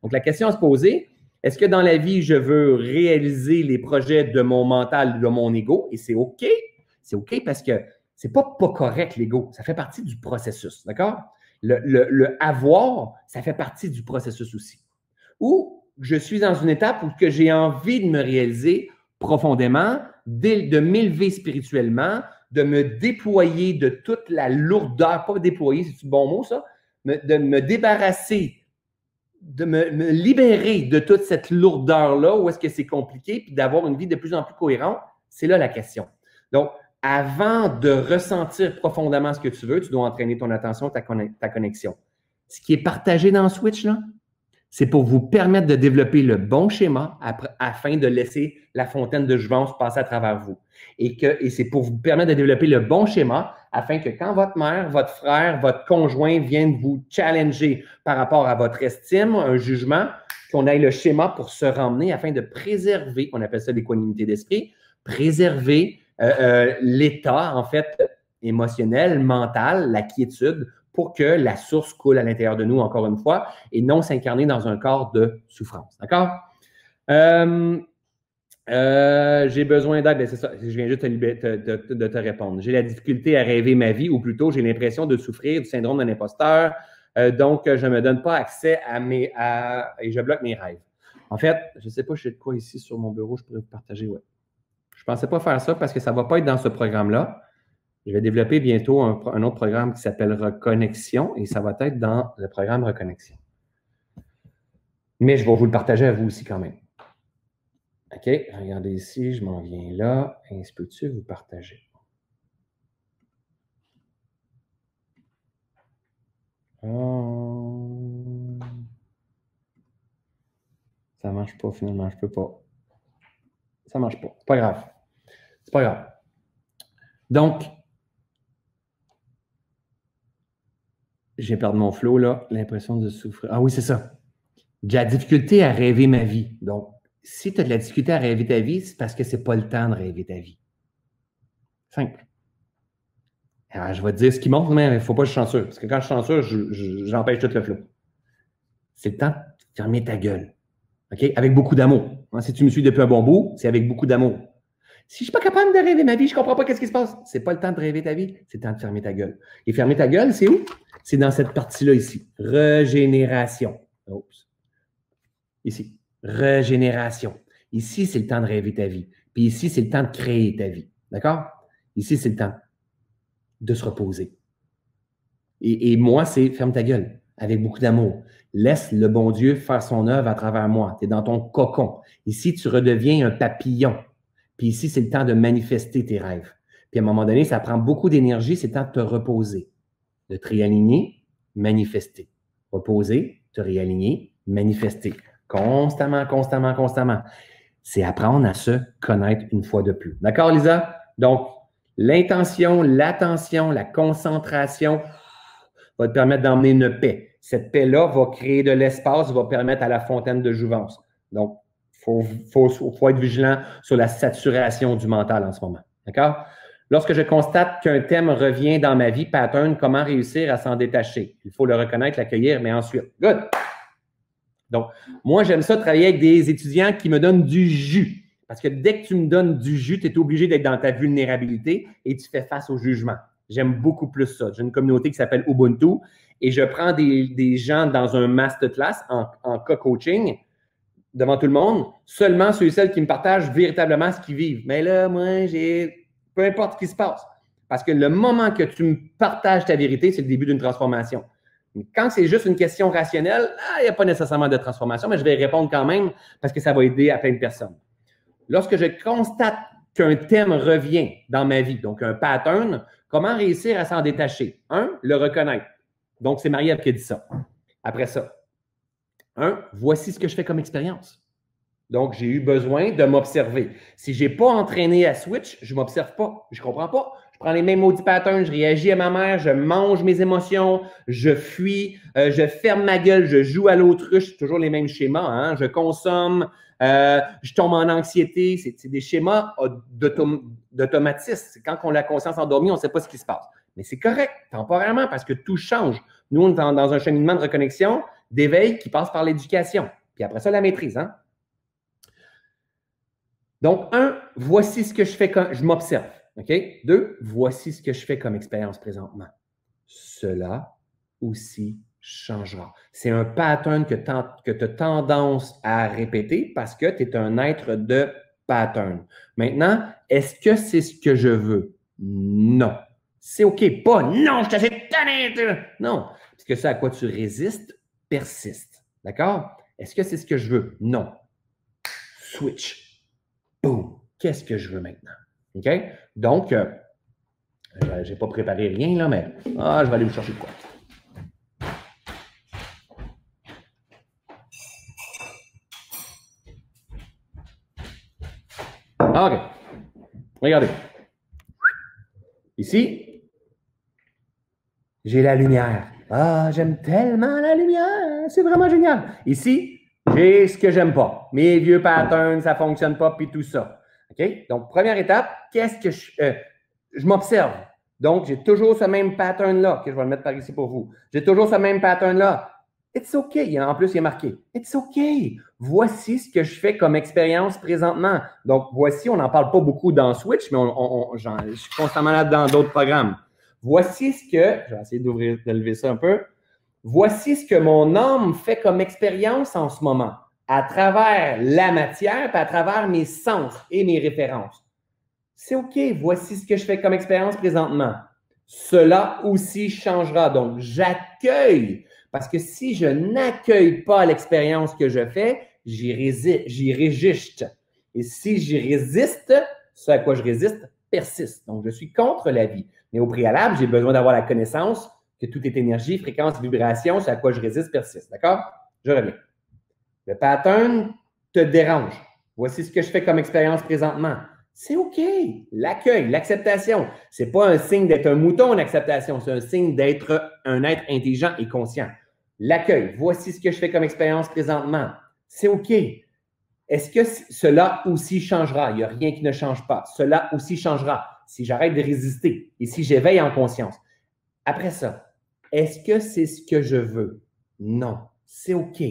Donc, la question à se poser, est-ce que dans la vie, je veux réaliser les projets de mon mental, de mon ego? Et c'est OK. C'est OK parce que c'est pas pas correct, l'ego. Ça fait partie du processus, d'accord? Le, le, le avoir, ça fait partie du processus aussi. Ou je suis dans une étape où que j'ai envie de me réaliser profondément, de m'élever spirituellement, de me déployer de toute la lourdeur, pas déployer, c'est un bon mot ça, de me débarrasser, de me, me libérer de toute cette lourdeur-là, où est-ce que c'est compliqué, puis d'avoir une vie de plus en plus cohérente, c'est là la question. Donc, avant de ressentir profondément ce que tu veux, tu dois entraîner ton attention, ta, ta connexion. Ce qui est partagé dans Switch, là, c'est pour vous permettre de développer le bon schéma après, afin de laisser la fontaine de jouvence passer à travers vous. Et, que, et c'est pour vous permettre de développer le bon schéma afin que quand votre mère, votre frère, votre conjoint viennent vous challenger par rapport à votre estime, un jugement, qu'on ait le schéma pour se ramener afin de préserver, on appelle ça l'équanimité d'esprit, préserver euh, euh, l'état, en fait, émotionnel, mental, la quiétude, pour que la source coule à l'intérieur de nous, encore une fois, et non s'incarner dans un corps de souffrance. D'accord? Euh, euh, j'ai besoin d'aide, c'est ça, je viens juste te, te, te, de te répondre. J'ai la difficulté à rêver ma vie, ou plutôt, j'ai l'impression de souffrir du syndrome d'un imposteur, euh, donc je ne me donne pas accès à mes... À, et je bloque mes rêves. En fait, je ne sais pas, je sais de quoi ici sur mon bureau, je pourrais vous partager, ouais. Je ne pensais pas faire ça parce que ça ne va pas être dans ce programme-là. Je vais développer bientôt un, un autre programme qui s'appelle Reconnexion et ça va être dans le programme Reconnexion. Mais je vais vous le partager à vous aussi quand même. OK, regardez ici, je m'en viens là. Et peux-tu vous partager? Oh. Ça ne marche pas finalement, je ne peux pas. Ça ne marche pas. C'est pas grave. C'est pas grave. Donc, j'ai perdu mon flow là, l'impression de souffrir. Ah oui, c'est ça. J'ai la difficulté à rêver ma vie. Donc, si tu as de la difficulté à rêver ta vie, c'est parce que ce n'est pas le temps de rêver ta vie. Simple. Alors, je vais te dire ce qui monte, mais il ne faut pas que je sois chanceux. Parce que quand je suis chanceux, j'empêche tout le flow. C'est le temps de fermer ta gueule. OK? Avec beaucoup d'amour. Hein, si tu me suis depuis un bon bout, c'est avec beaucoup d'amour. Si je ne suis pas capable de rêver ma vie, je ne comprends pas qu'est-ce qui se passe. Ce n'est pas le temps de rêver ta vie, c'est le temps de fermer ta gueule. Et fermer ta gueule, c'est où? C'est dans cette partie-là ici. Régénération. Oups. Ici. Régénération. Ici, c'est le temps de rêver ta vie. Puis ici, c'est le temps de créer ta vie. D'accord? Ici, c'est le temps de se reposer. Et, et moi, c'est ferme ta gueule avec beaucoup d'amour. Laisse le bon Dieu faire son œuvre à travers moi. Tu es dans ton cocon. Ici, tu redeviens un papillon. Puis ici, c'est le temps de manifester tes rêves. Puis à un moment donné, ça prend beaucoup d'énergie, c'est le temps de te reposer, de te réaligner, manifester. Reposer, te réaligner, manifester. Constamment, constamment, constamment. C'est apprendre à se connaître une fois de plus. D'accord, Lisa? Donc, l'intention, l'attention, la concentration va te permettre d'emmener une paix. Cette paix-là va créer de l'espace, va permettre à la fontaine de jouvence. Donc, il faut, faut, faut être vigilant sur la saturation du mental en ce moment. D'accord? Lorsque je constate qu'un thème revient dans ma vie, pattern, comment réussir à s'en détacher? Il faut le reconnaître, l'accueillir, mais ensuite. Good! Donc, moi, j'aime ça travailler avec des étudiants qui me donnent du jus. Parce que dès que tu me donnes du jus, tu es obligé d'être dans ta vulnérabilité et tu fais face au jugement. J'aime beaucoup plus ça. J'ai une communauté qui s'appelle Ubuntu et je prends des, des gens dans un masterclass en, en co-coaching devant tout le monde, seulement ceux et celles qui me partagent véritablement ce qu'ils vivent. Mais là, moi, j'ai peu importe ce qui se passe. Parce que le moment que tu me partages ta vérité, c'est le début d'une transformation. Quand c'est juste une question rationnelle, il n'y a pas nécessairement de transformation, mais je vais répondre quand même parce que ça va aider à plein de personnes. Lorsque je constate qu'un thème revient dans ma vie, donc un pattern, comment réussir à s'en détacher? Un, le reconnaître. Donc, c'est Marie-Ève qui a dit ça. Après ça, un, voici ce que je fais comme expérience. Donc, j'ai eu besoin de m'observer. Si je n'ai pas entraîné à switch, je ne m'observe pas. Je ne comprends pas. Je prends les mêmes maudits patterns, je réagis à ma mère, je mange mes émotions, je fuis, euh, je ferme ma gueule, je joue à l'autruche, toujours les mêmes schémas. Hein? Je consomme, euh, je tombe en anxiété. C'est des schémas d'automatisme. C'est quand on a la conscience endormie, on ne sait pas ce qui se passe. Mais c'est correct, temporairement, parce que tout change. Nous, on est dans un cheminement de reconnexion. d'éveil qui passe par l'éducation. Puis après ça, la maîtrise. Hein? Donc, un, voici ce que je fais quand je m'observe. OK? Deux, voici ce que je fais comme expérience présentement. Cela aussi changera. C'est un pattern que tu as tendance à répéter parce que tu es un être de pattern. Maintenant, est-ce que c'est ce que je veux? Non. C'est OK. Pas non, je te fais tanner. Non. Parce que ça à quoi tu résistes persiste. D'accord? Est-ce que c'est ce que je veux? Non. Switch. Boom. Qu'est-ce que je veux maintenant? OK? Donc, euh, je n'ai pas préparé rien, là, mais ah, je vais aller vous chercher de quoi. OK. Regardez. Ici, j'ai la lumière. Ah, j'aime tellement la lumière. C'est vraiment génial. Ici, j'ai ce que j'aime pas. Mes vieux patterns, ça ne fonctionne pas, puis tout ça. OK? Donc, première étape, qu'est-ce que je... Euh, je m'observe. Donc, j'ai toujours ce même pattern-là. OK, je vais le mettre par ici pour vous. J'ai toujours ce même pattern-là. It's OK. En plus, il est marqué. It's OK. Voici ce que je fais comme expérience présentement. Donc, voici, on n'en parle pas beaucoup dans Switch, mais on, on, on, je suis constamment là dans d'autres programmes. Voici ce que, je vais essayer d'ouvrir, de lever ça un peu. Voici ce que mon âme fait comme expérience en ce moment, à travers la matière, puis à travers mes sens et mes références. C'est OK. Voici ce que je fais comme expérience présentement. Cela aussi changera. Donc, j'accueille. Parce que si je n'accueille pas l'expérience que je fais, j'y résiste, j'y résiste. Et si j'y résiste, ce à quoi je résiste persiste. Donc, je suis contre la vie. Mais au préalable, j'ai besoin d'avoir la connaissance que tout est énergie, fréquence, vibration, ce à quoi je résiste persiste. D'accord? Je reviens. Le pattern te dérange. Voici ce que je fais comme expérience présentement. C'est OK. L'accueil, l'acceptation. Ce n'est pas un signe d'être un mouton, l'acceptation. C'est un signe d'être un être intelligent et conscient. L'accueil. Voici ce que je fais comme expérience présentement. C'est OK. Est-ce que cela aussi changera? Il n'y a rien qui ne change pas. Cela aussi changera si j'arrête de résister et si j'éveille en conscience. Après ça, est-ce que c'est ce que je veux? Non. C'est OK.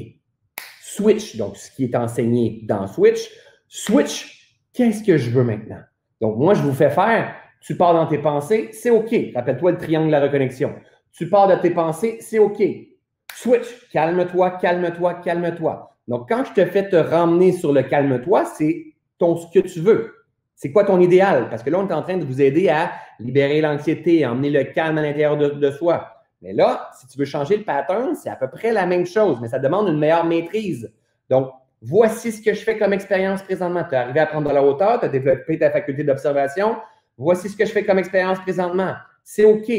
Switch, donc ce qui est enseigné dans Switch. Switch. Qu'est-ce que je veux maintenant? Donc, moi, je vous fais faire, tu pars dans tes pensées, c'est OK. Rappelle-toi le triangle de la reconnexion. Tu pars de tes pensées, c'est OK. Switch, calme-toi, calme-toi, calme-toi. Donc, quand je te fais te ramener sur le calme-toi, c'est ton ce que tu veux. C'est quoi ton idéal? Parce que là, on est en train de vous aider à libérer l'anxiété, à emmener le calme à l'intérieur de, de soi. Mais là, si tu veux changer le pattern, c'est à peu près la même chose, mais ça demande une meilleure maîtrise. Donc, voici ce que je fais comme expérience présentement. Tu es arrivé à prendre de la hauteur, tu as développé ta faculté d'observation. Voici ce que je fais comme expérience présentement. C'est OK.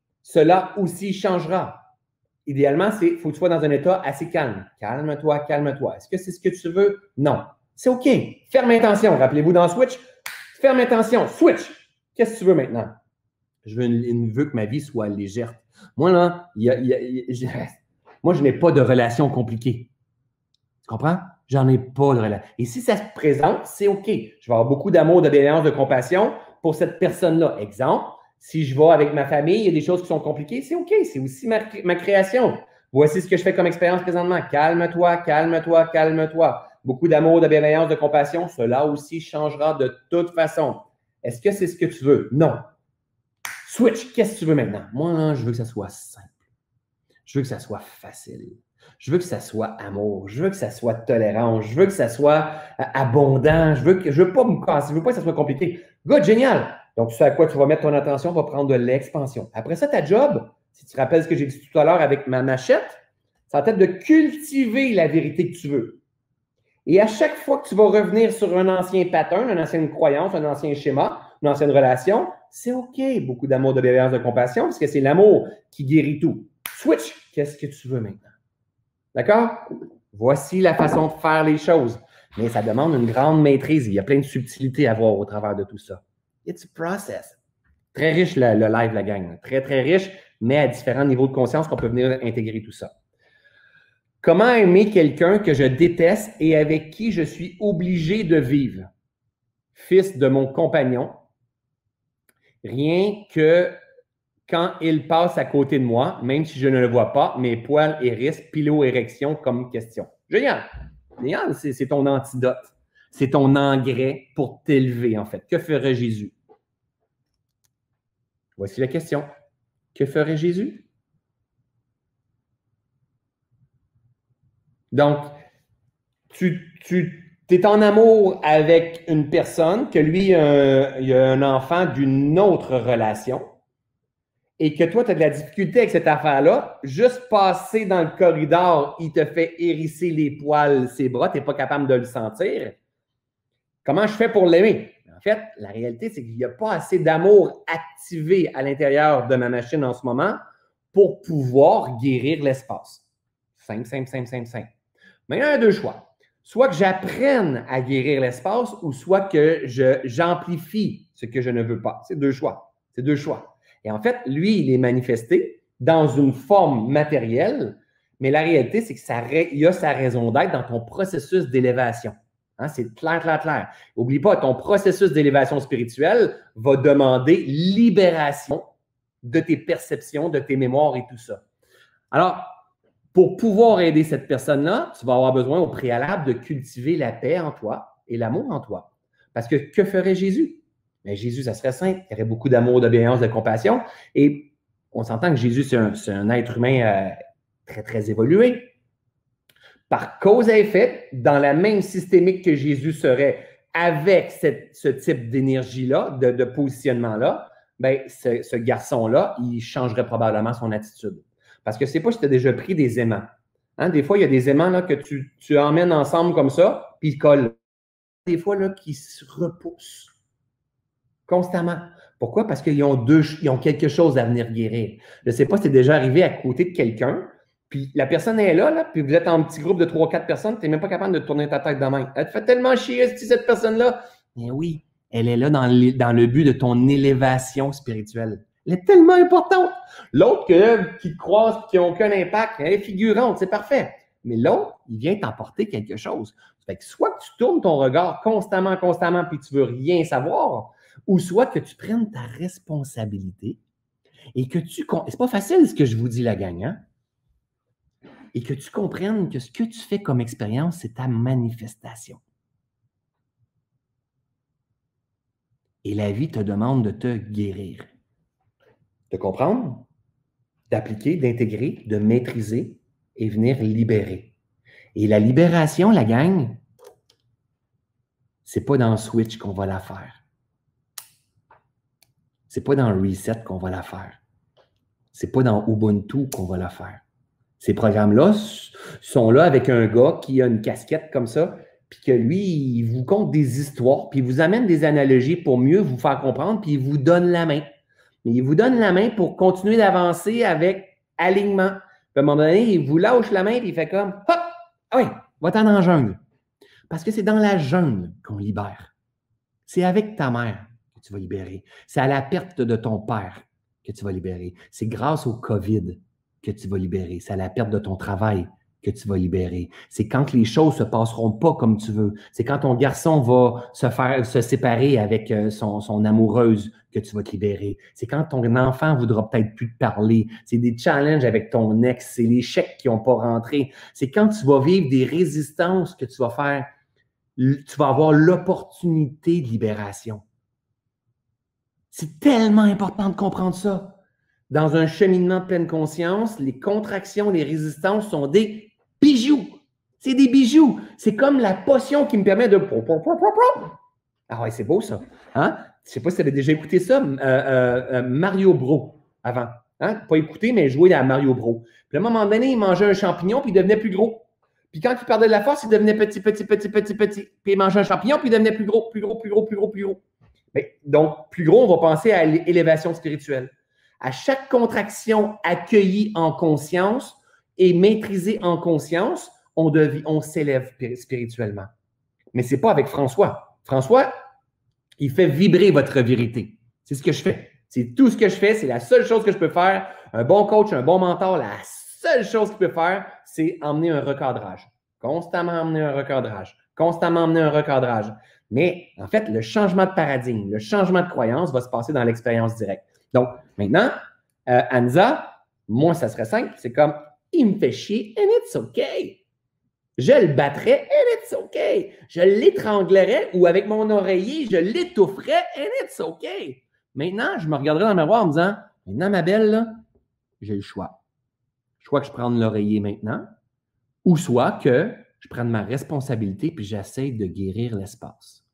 Cela aussi changera. Idéalement, il faut que tu sois dans un état assez calme. Calme-toi, calme-toi. Est-ce que c'est ce que tu veux? Non. C'est OK. Ferme intention. Rappelez-vous dans Switch. Ferme intention. Switch. Qu'est-ce que tu veux maintenant? Je veux, une, une, veux que ma vie soit légère. Moi, là, y a, y a, y a, moi, je n'ai pas de relation compliquée. Tu comprends? J'en ai pas de relation. Et si ça se présente, c'est OK. Je vais avoir beaucoup d'amour, de bienveillance, de compassion pour cette personne-là. Exemple, si je vais avec ma famille, il y a des choses qui sont compliquées, c'est OK. C'est aussi ma, ma création. Voici ce que je fais comme expérience présentement. Calme-toi, calme-toi, calme-toi. Beaucoup d'amour, de bienveillance, de compassion. Cela aussi changera de toute façon. Est-ce que c'est ce que tu veux? Non. Switch, qu'est-ce que tu veux maintenant? Moi, là, je veux que ça soit simple. Je veux que ça soit facile. Je veux que ça soit amour. Je veux que ça soit tolérance. Je veux que ça soit abondant. Je veux que, je veux pas me casser. Je veux pas que ça soit compliqué. Good, génial. Donc, ce à quoi tu vas mettre ton attention va prendre de l'expansion. Après ça, ta job, si tu te rappelles ce que j'ai dit tout à l'heure avec ma machette, ça va être de cultiver la vérité que tu veux. Et à chaque fois que tu vas revenir sur un ancien pattern, une ancienne croyance, un ancien schéma, une ancienne relation, c'est OK. Beaucoup d'amour, de bienveillance, de compassion, parce que c'est l'amour qui guérit tout. Switch, qu'est-ce que tu veux maintenant? D'accord? Voici la façon de faire les choses. Mais ça demande une grande maîtrise. Il y a plein de subtilités à voir au travers de tout ça. It's a process. Très riche le, le live, la gang. Très, très riche, mais à différents niveaux de conscience qu'on peut venir intégrer tout ça. Comment aimer quelqu'un que je déteste et avec qui je suis obligé de vivre? Fils de mon compagnon. Rien que quand il passe à côté de moi, même si je ne le vois pas, mes poils hérissent, piloérection comme question. Génial! Génial, c'est ton antidote. C'est ton engrais pour t'élever, en fait. Que ferait Jésus? Voici la question. Que ferait Jésus? Donc, tu, tu es en amour avec une personne, que lui, euh, il a un enfant d'une autre relation, et que toi, tu as de la difficulté avec cette affaire-là, juste passer dans le corridor, il te fait hérisser les poils, ses bras, tu n'es pas capable de le sentir. Comment je fais pour l'aimer? En fait, la réalité, c'est qu'il n'y a pas assez d'amour activé à l'intérieur de ma machine en ce moment pour pouvoir guérir l'espace. Simple, simple, simple, simple, simple. Mais il y a deux choix. Soit que j'apprenne à guérir l'espace ou soit que j'amplifie ce que je ne veux pas. C'est deux choix. C'est deux choix. Et en fait, lui, il est manifesté dans une forme matérielle, mais la réalité, c'est qu'il y a sa raison d'être dans ton processus d'élévation. Hein, c'est clair, clair, clair. N'oublie pas, ton processus d'élévation spirituelle va demander libération de tes perceptions, de tes mémoires et tout ça. Alors, pour pouvoir aider cette personne-là, tu vas avoir besoin au préalable de cultiver la paix en toi et l'amour en toi. Parce que que ferait Jésus? Mais Jésus, ça serait simple. Il y aurait beaucoup d'amour, d'obéissance, de compassion. Et on s'entend que Jésus, c'est un, un être humain euh, très, très évolué. Par cause à effet, dans la même systémique que Jésus serait avec cette, ce type d'énergie-là, de, de positionnement-là, ben, ce, ce garçon-là, il changerait probablement son attitude. Parce que je ne sais pas si tu as déjà pris des aimants. Hein? Des fois, il y a des aimants là, que tu, tu emmènes ensemble comme ça, puis ils collent. Des fois, là, qui se repoussent constamment. Pourquoi? Parce qu'ils ont, deux, ils ont quelque chose à venir guérir. Je ne sais pas si tu es déjà arrivé à côté de quelqu'un, puis la personne est là, là, puis vous êtes en petit groupe de trois quatre personnes, tu n'es même pas capable de tourner ta tête de main. Elle te fait tellement chier, cette personne-là. Mais oui, elle est là dans le, dans le but de ton élévation spirituelle. Elle est tellement importante. L'autre que, qui te croise et qui n'a aucun impact, elle est figurante, c'est parfait. Mais l'autre, il vient t'apporter quelque chose. Fait que soit que tu tournes ton regard constamment, constamment, puis tu veux rien savoir, ou soit que tu prennes ta responsabilité et que tu... C'est pas facile ce que je vous dis, la gang, hein? Et que tu comprennes que ce que tu fais comme expérience, c'est ta manifestation. Et la vie te demande de te guérir. De comprendre, d'appliquer, d'intégrer, de maîtriser et venir libérer. Et la libération, la gang, c'est pas dans Switch qu'on va la faire. C'est pas dans Reset qu'on va la faire. C'est pas dans Ubuntu qu'on va la faire. Ces programmes-là sont là avec un gars qui a une casquette comme ça, puis que lui, il vous conte des histoires, puis il vous amène des analogies pour mieux vous faire comprendre, puis il vous donne la main. Mais il vous donne la main pour continuer d'avancer avec alignement. Puis à un moment donné, il vous lâche la main, puis il fait comme « Hop! Ah oui, va-t'en dans la jungle. » Parce que c'est dans la jungle qu'on libère. C'est avec ta mère que tu vas libérer. C'est à la perte de ton père que tu vas libérer. C'est grâce au COVID que tu vas libérer. C'est à la perte de ton travail que tu vas libérer. C'est quand les choses se passeront pas comme tu veux. C'est quand ton garçon va se faire se séparer avec son, son amoureuse que tu vas te libérer. C'est quand ton enfant voudra peut-être plus te parler. C'est des challenges avec ton ex. C'est les chèques qui n'ont pas rentré. C'est quand tu vas vivre des résistances que tu vas faire. Tu vas avoir l'opportunité de libération. C'est tellement important de comprendre ça. Dans un cheminement de pleine conscience, les contractions, les résistances sont des bijoux. C'est des bijoux. C'est comme la potion qui me permet de... Ah ouais, c'est beau ça. Hein? Je ne sais pas si tu avais déjà écouté ça, euh, euh, Mario Bros avant. Hein? Pas écouté, mais jouer à Mario Bros. Puis à un moment donné, il mangeait un champignon puis il devenait plus gros. Puis quand il perdait de la force, il devenait petit, petit, petit, petit, petit. Puis il mangeait un champignon puis il devenait plus gros, plus gros, plus gros, plus gros, plus gros. Mais, donc, plus gros, on va penser à l'élévation spirituelle. À chaque contraction accueillie en conscience et maîtrisée en conscience, on, devient, on s'élève spirituellement. Mais ce n'est pas avec François. François, il fait vibrer votre vérité. C'est ce que je fais. C'est tout ce que je fais. C'est la seule chose que je peux faire. Un bon coach, un bon mentor, la seule chose qu'il peut faire, c'est emmener un recadrage. Constamment emmener un recadrage. Constamment emmener un recadrage. Mais en fait, le changement de paradigme, le changement de croyance va se passer dans l'expérience directe. Donc, maintenant, Euh, Anza, moi, ça serait simple. C'est comme, il me fait chier and it's okay. Je le battrais and it's okay. Je l'étranglerais ou avec mon oreiller, je l'étoufferais and it's okay. Maintenant, je me regarderais dans le miroir en me disant, maintenant, ma belle, là, j'ai le choix. Soit que je prenne l'oreiller maintenant, ou soit que je prenne ma responsabilité puis j'essaie de guérir l'espace.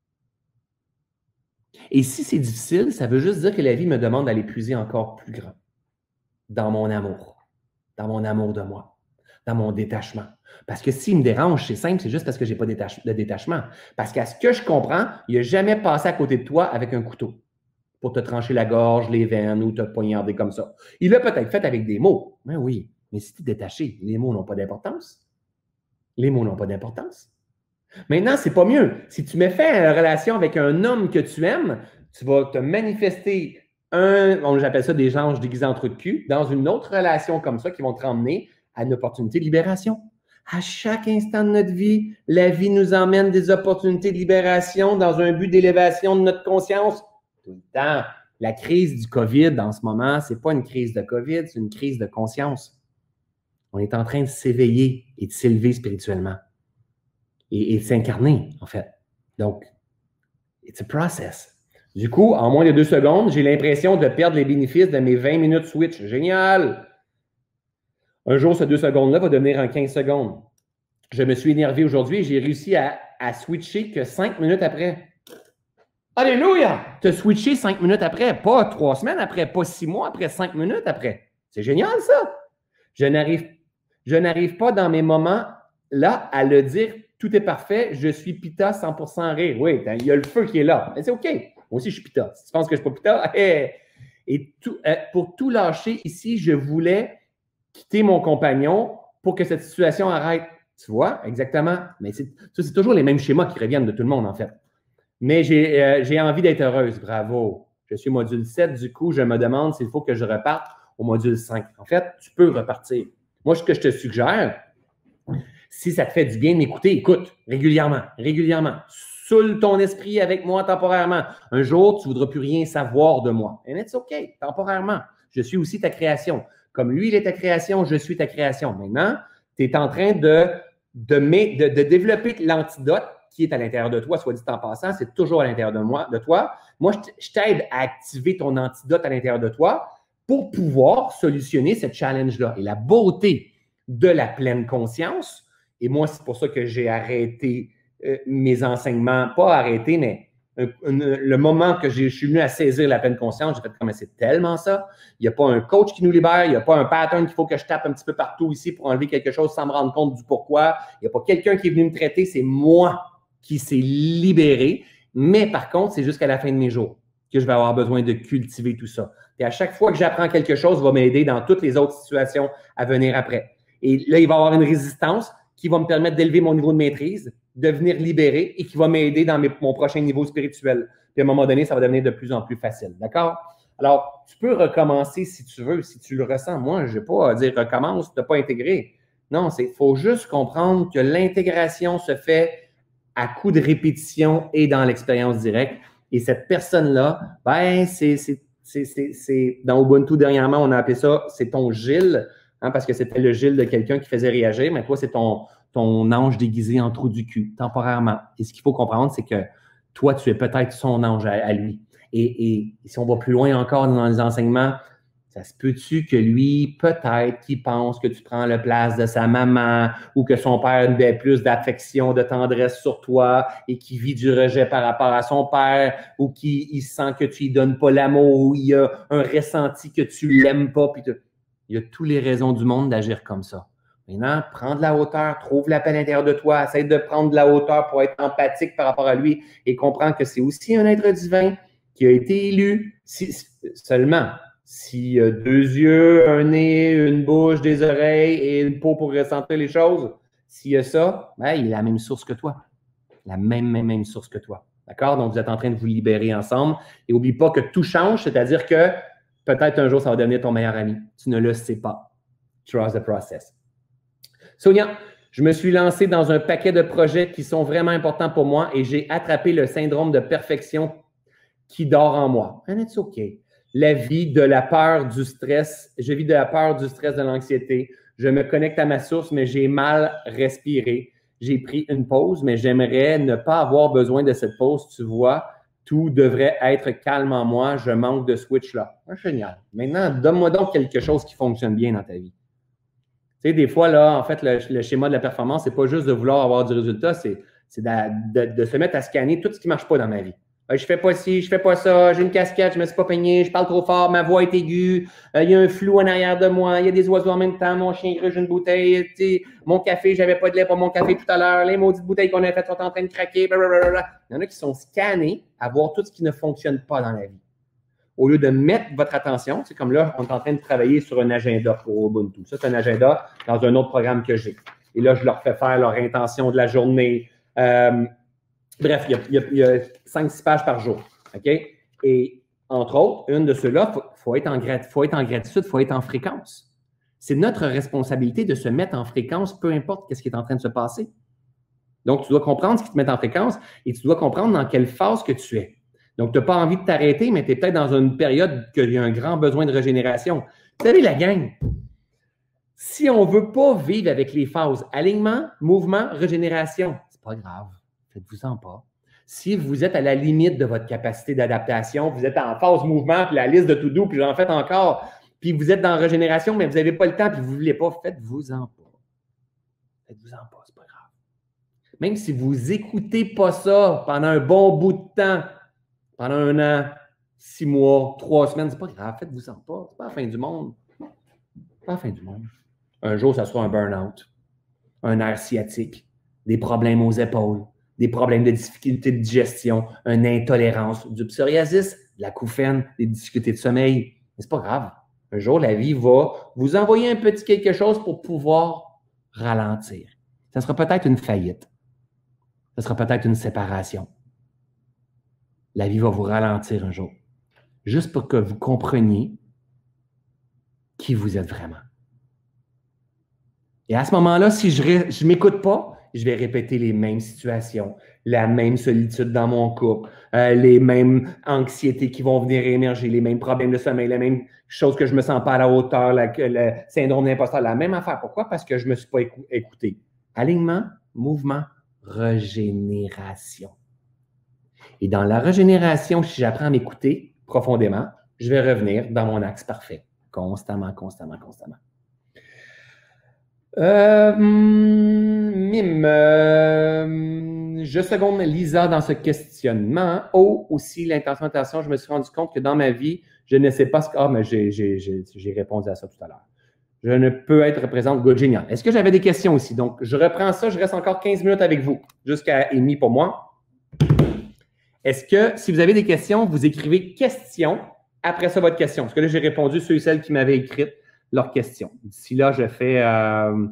Et si c'est difficile, ça veut juste dire que la vie me demande d'aller puiser encore plus grand dans mon amour, dans mon amour de moi, dans mon détachement. Parce que s'il me dérange, c'est simple, c'est juste parce que je n'ai pas de détachement. Parce qu'à ce que je comprends, il n'a jamais passé à côté de toi avec un couteau pour te trancher la gorge, les veines ou te poignarder comme ça. Il l'a peut-être fait avec des mots. Ben oui, mais si tu es détaché, les mots n'ont pas d'importance. Les mots n'ont pas d'importance. Maintenant, c'est pas mieux. Si tu mets fin à la relation avec un homme que tu aimes, tu vas te manifester un, j'appelle ça des anges déguisés en trous de cul, dans une autre relation comme ça qui vont te ramener à une opportunité de libération. À chaque instant de notre vie, la vie nous emmène des opportunités de libération dans un but d'élévation de notre conscience. Tout le temps. La crise du COVID en ce moment, ce n'est pas une crise de COVID, c'est une crise de conscience. On est en train de s'éveiller et de s'élever spirituellement. Et, et de s'incarner, en fait. Donc, it's a process. Du coup, en moins de deux secondes, j'ai l'impression de perdre les bénéfices de mes vingt minutes Switch. Génial! Un jour, ces deux secondes-là va devenir en quinze secondes. Je me suis énervé aujourd'hui et j'ai réussi à, à switcher que cinq minutes après. Alléluia! Tu as switché cinq minutes après, pas trois semaines après, pas six mois après, cinq minutes après. C'est génial, ça! Je n'arrive, je n'arrive pas dans mes moments là à le dire. Tout est parfait, je suis pita cent pour cent rire. Oui, il y a le feu qui est là. Mais c'est OK. Moi aussi, je suis pita. Si tu penses que je ne suis pas pita, hey. Et tout, euh, pour tout lâcher ici, je voulais quitter mon compagnon pour que cette situation arrête. Tu vois, exactement. Mais ça, c'est toujours les mêmes schémas qui reviennent de tout le monde, en fait. Mais j'ai euh, j'ai envie d'être heureuse. Bravo. Je suis module sept. Du coup, je me demande s'il faut que je reparte au module cinq. En fait, tu peux repartir. Moi, ce que je te suggère, si ça te fait du bien de m'écouter, écoute régulièrement, régulièrement. Saoule ton esprit avec moi temporairement. Un jour, tu ne voudras plus rien savoir de moi. And it's OK, temporairement. Je suis aussi ta création. Comme lui, il est ta création, je suis ta création. Maintenant, tu es en train de, de, de, de développer l'antidote qui est à l'intérieur de toi, soit dit en passant, c'est toujours à l'intérieur de moi, de toi. Moi, je t'aide à activer ton antidote à l'intérieur de toi pour pouvoir solutionner ce challenge-là. Et la beauté de la pleine conscience, et moi, c'est pour ça que j'ai arrêté euh, mes enseignements, pas arrêté, mais un, un, le moment que je suis venu à saisir la pleine conscience, j'ai fait comme c'est tellement ça. Il n'y a pas un coach qui nous libère, il n'y a pas un pattern qu'il faut que je tape un petit peu partout ici pour enlever quelque chose sans me rendre compte du pourquoi. Il n'y a pas quelqu'un qui est venu me traiter, c'est moi qui s'est libéré. Mais par contre, c'est jusqu'à la fin de mes jours que je vais avoir besoin de cultiver tout ça. Et à chaque fois que j'apprends quelque chose, ça va m'aider dans toutes les autres situations à venir après. Et là, il va y avoir une résistance qui va me permettre d'élever mon niveau de maîtrise, de venir libérer et qui va m'aider dans mes, mon prochain niveau spirituel. Puis à un moment donné, ça va devenir de plus en plus facile. D'accord? Alors, tu peux recommencer si tu veux, si tu le ressens. Moi, je ne vais pas dire recommence, tu n'as pas intégré. Non, il faut juste comprendre que l'intégration se fait à coup de répétition et dans l'expérience directe. Et cette personne-là, ben, c'est, c'est, c'est, c'est, c'est, dans Ubuntu, dernièrement, on a appelé ça, c'est ton Gilles. Hein, parce que c'était le Gilles de quelqu'un qui faisait réagir, mais toi, c'est ton, ton ange déguisé en trou du cul, temporairement. Et ce qu'il faut comprendre, c'est que toi, tu es peut-être son ange à, à lui. Et, et si on va plus loin encore dans les enseignements, ça se peut-tu que lui, peut-être qu'il pense que tu prends la place de sa maman ou que son père a plus d'affection, de tendresse sur toi et qu'il vit du rejet par rapport à son père ou qu'il sent que tu lui donnes pas l'amour ou il y a un ressenti que tu l'aimes pas. Puis il y a toutes les raisons du monde d'agir comme ça. Maintenant, prends de la hauteur, trouve la paix à l'intérieur de toi, essaie de prendre de la hauteur pour être empathique par rapport à lui et comprends que c'est aussi un être divin qui a été élu. Si, seulement, s'il y a deux yeux, un nez, une bouche, des oreilles et une peau pour ressentir les choses, s'il y a ça, ben, il a la même source que toi. La même, même, même source que toi. D'accord? Donc, vous êtes en train de vous libérer ensemble. Et n'oublie pas que tout change, c'est-à-dire que peut-être un jour, ça va devenir ton meilleur ami. Tu ne le sais pas. Trust the process. Sonia, je me suis lancé dans un paquet de projets qui sont vraiment importants pour moi et j'ai attrapé le syndrome de perfection qui dort en moi. And it's OK. la vie de la peur, du stress. Je vis de la peur, du stress, de l'anxiété. Je me connecte à ma source, mais j'ai mal respiré. J'ai pris une pause, mais j'aimerais ne pas avoir besoin de cette pause. Tu vois, tout devrait être calme en moi. Je manque de switch là. Ah, génial. Maintenant, donne-moi donc quelque chose qui fonctionne bien dans ta vie. Tu sais, des fois, là, en fait, le, le schéma de la performance, c'est pas juste de vouloir avoir du résultat, c'est de, de, de se mettre à scanner tout ce qui ne marche pas dans ma vie. Euh, je fais pas ci, je fais pas ça, j'ai une casquette, je me suis pas peigné, je parle trop fort, ma voix est aiguë, euh, il y a un flou en arrière de moi, il y a des oiseaux en même temps, mon chien gruge une bouteille, tu sais, mon café, j'avais pas de lait pour mon café tout à l'heure, les maudites bouteilles qu'on a faites sont en train de craquer, blablabla. Il y en a qui sont scannés à voir tout ce qui ne fonctionne pas dans la vie. Au lieu de mettre votre attention, c'est comme là, on est en train de travailler sur un agenda pour Ubuntu. Ça, c'est un agenda dans un autre programme que j'ai. Et là, je leur fais faire leur intention de la journée. Euh, bref, il y a, il y a, il y a cinq six pages par jour. OK? Et entre autres, une de ceux-là, il faut, faut, être en grat, faut être en gratitude, il faut être en fréquence. C'est notre responsabilité de se mettre en fréquence, peu importe ce qui est en train de se passer. Donc, tu dois comprendre ce qui te met en fréquence et tu dois comprendre dans quelle phase que tu es. Donc, tu n'as pas envie de t'arrêter, mais tu es peut-être dans une période qu'il y a un grand besoin de régénération. Vous savez, la gang, si on ne veut pas vivre avec les phases alignement, mouvement, régénération, c'est pas grave. Faites-vous-en pas. Si vous êtes à la limite de votre capacité d'adaptation, vous êtes en phase mouvement, puis la liste de tout doux, puis j'en fais encore, puis vous êtes dans régénération, mais vous n'avez pas le temps, puis vous ne voulez pas, faites-vous-en pas. Faites-vous-en pas, c'est pas grave. Même si vous n'écoutez pas ça pendant un bon bout de temps, pendant un an, six mois, trois semaines, c'est pas grave, faites-vous-en pas. C'est pas la fin du monde. C'est pas la fin du monde. Un jour, ça sera un burn-out, un nerf sciatique, des problèmes aux épaules, des problèmes de difficulté de digestion, une intolérance, du psoriasis, de l'acouphène, des difficultés de sommeil. Mais c'est pas grave. Un jour, la vie va vous envoyer un petit quelque chose pour pouvoir ralentir. Ça sera peut-être une faillite. Ça sera peut-être une séparation. La vie va vous ralentir un jour. Juste pour que vous compreniez qui vous êtes vraiment. Et à ce moment-là, si je ne m'écoute pas, je vais répéter les mêmes situations, la même solitude dans mon couple, euh, les mêmes anxiétés qui vont venir émerger, les mêmes problèmes de sommeil, les mêmes choses que je ne me sens pas à la hauteur, la, le syndrome d'imposteur, la même affaire. Pourquoi? Parce que je ne me suis pas écou- écouté. Alignement, mouvement, régénération. Et dans la régénération, si j'apprends à m'écouter profondément, je vais revenir dans mon axe parfait. Constamment, constamment, constamment. Euh, mime, euh, je seconde Lisa dans ce questionnement. Oh, aussi l'intention, je me suis rendu compte que dans ma vie, je ne sais pas ce que... Ah, mais j'ai, j'ai, j'ai, j'ai répondu à ça tout à l'heure. Je ne peux être présente. Good, génial. Est-ce que j'avais des questions aussi? Donc, je reprends ça. Je reste encore quinze minutes avec vous, jusqu'à et demi pour moi. Est-ce que, si vous avez des questions, vous écrivez « question » après ça votre question? Parce que là, j'ai répondu ceux et celles qui m'avaient écrit leurs questions. D'ici là, je fais euh,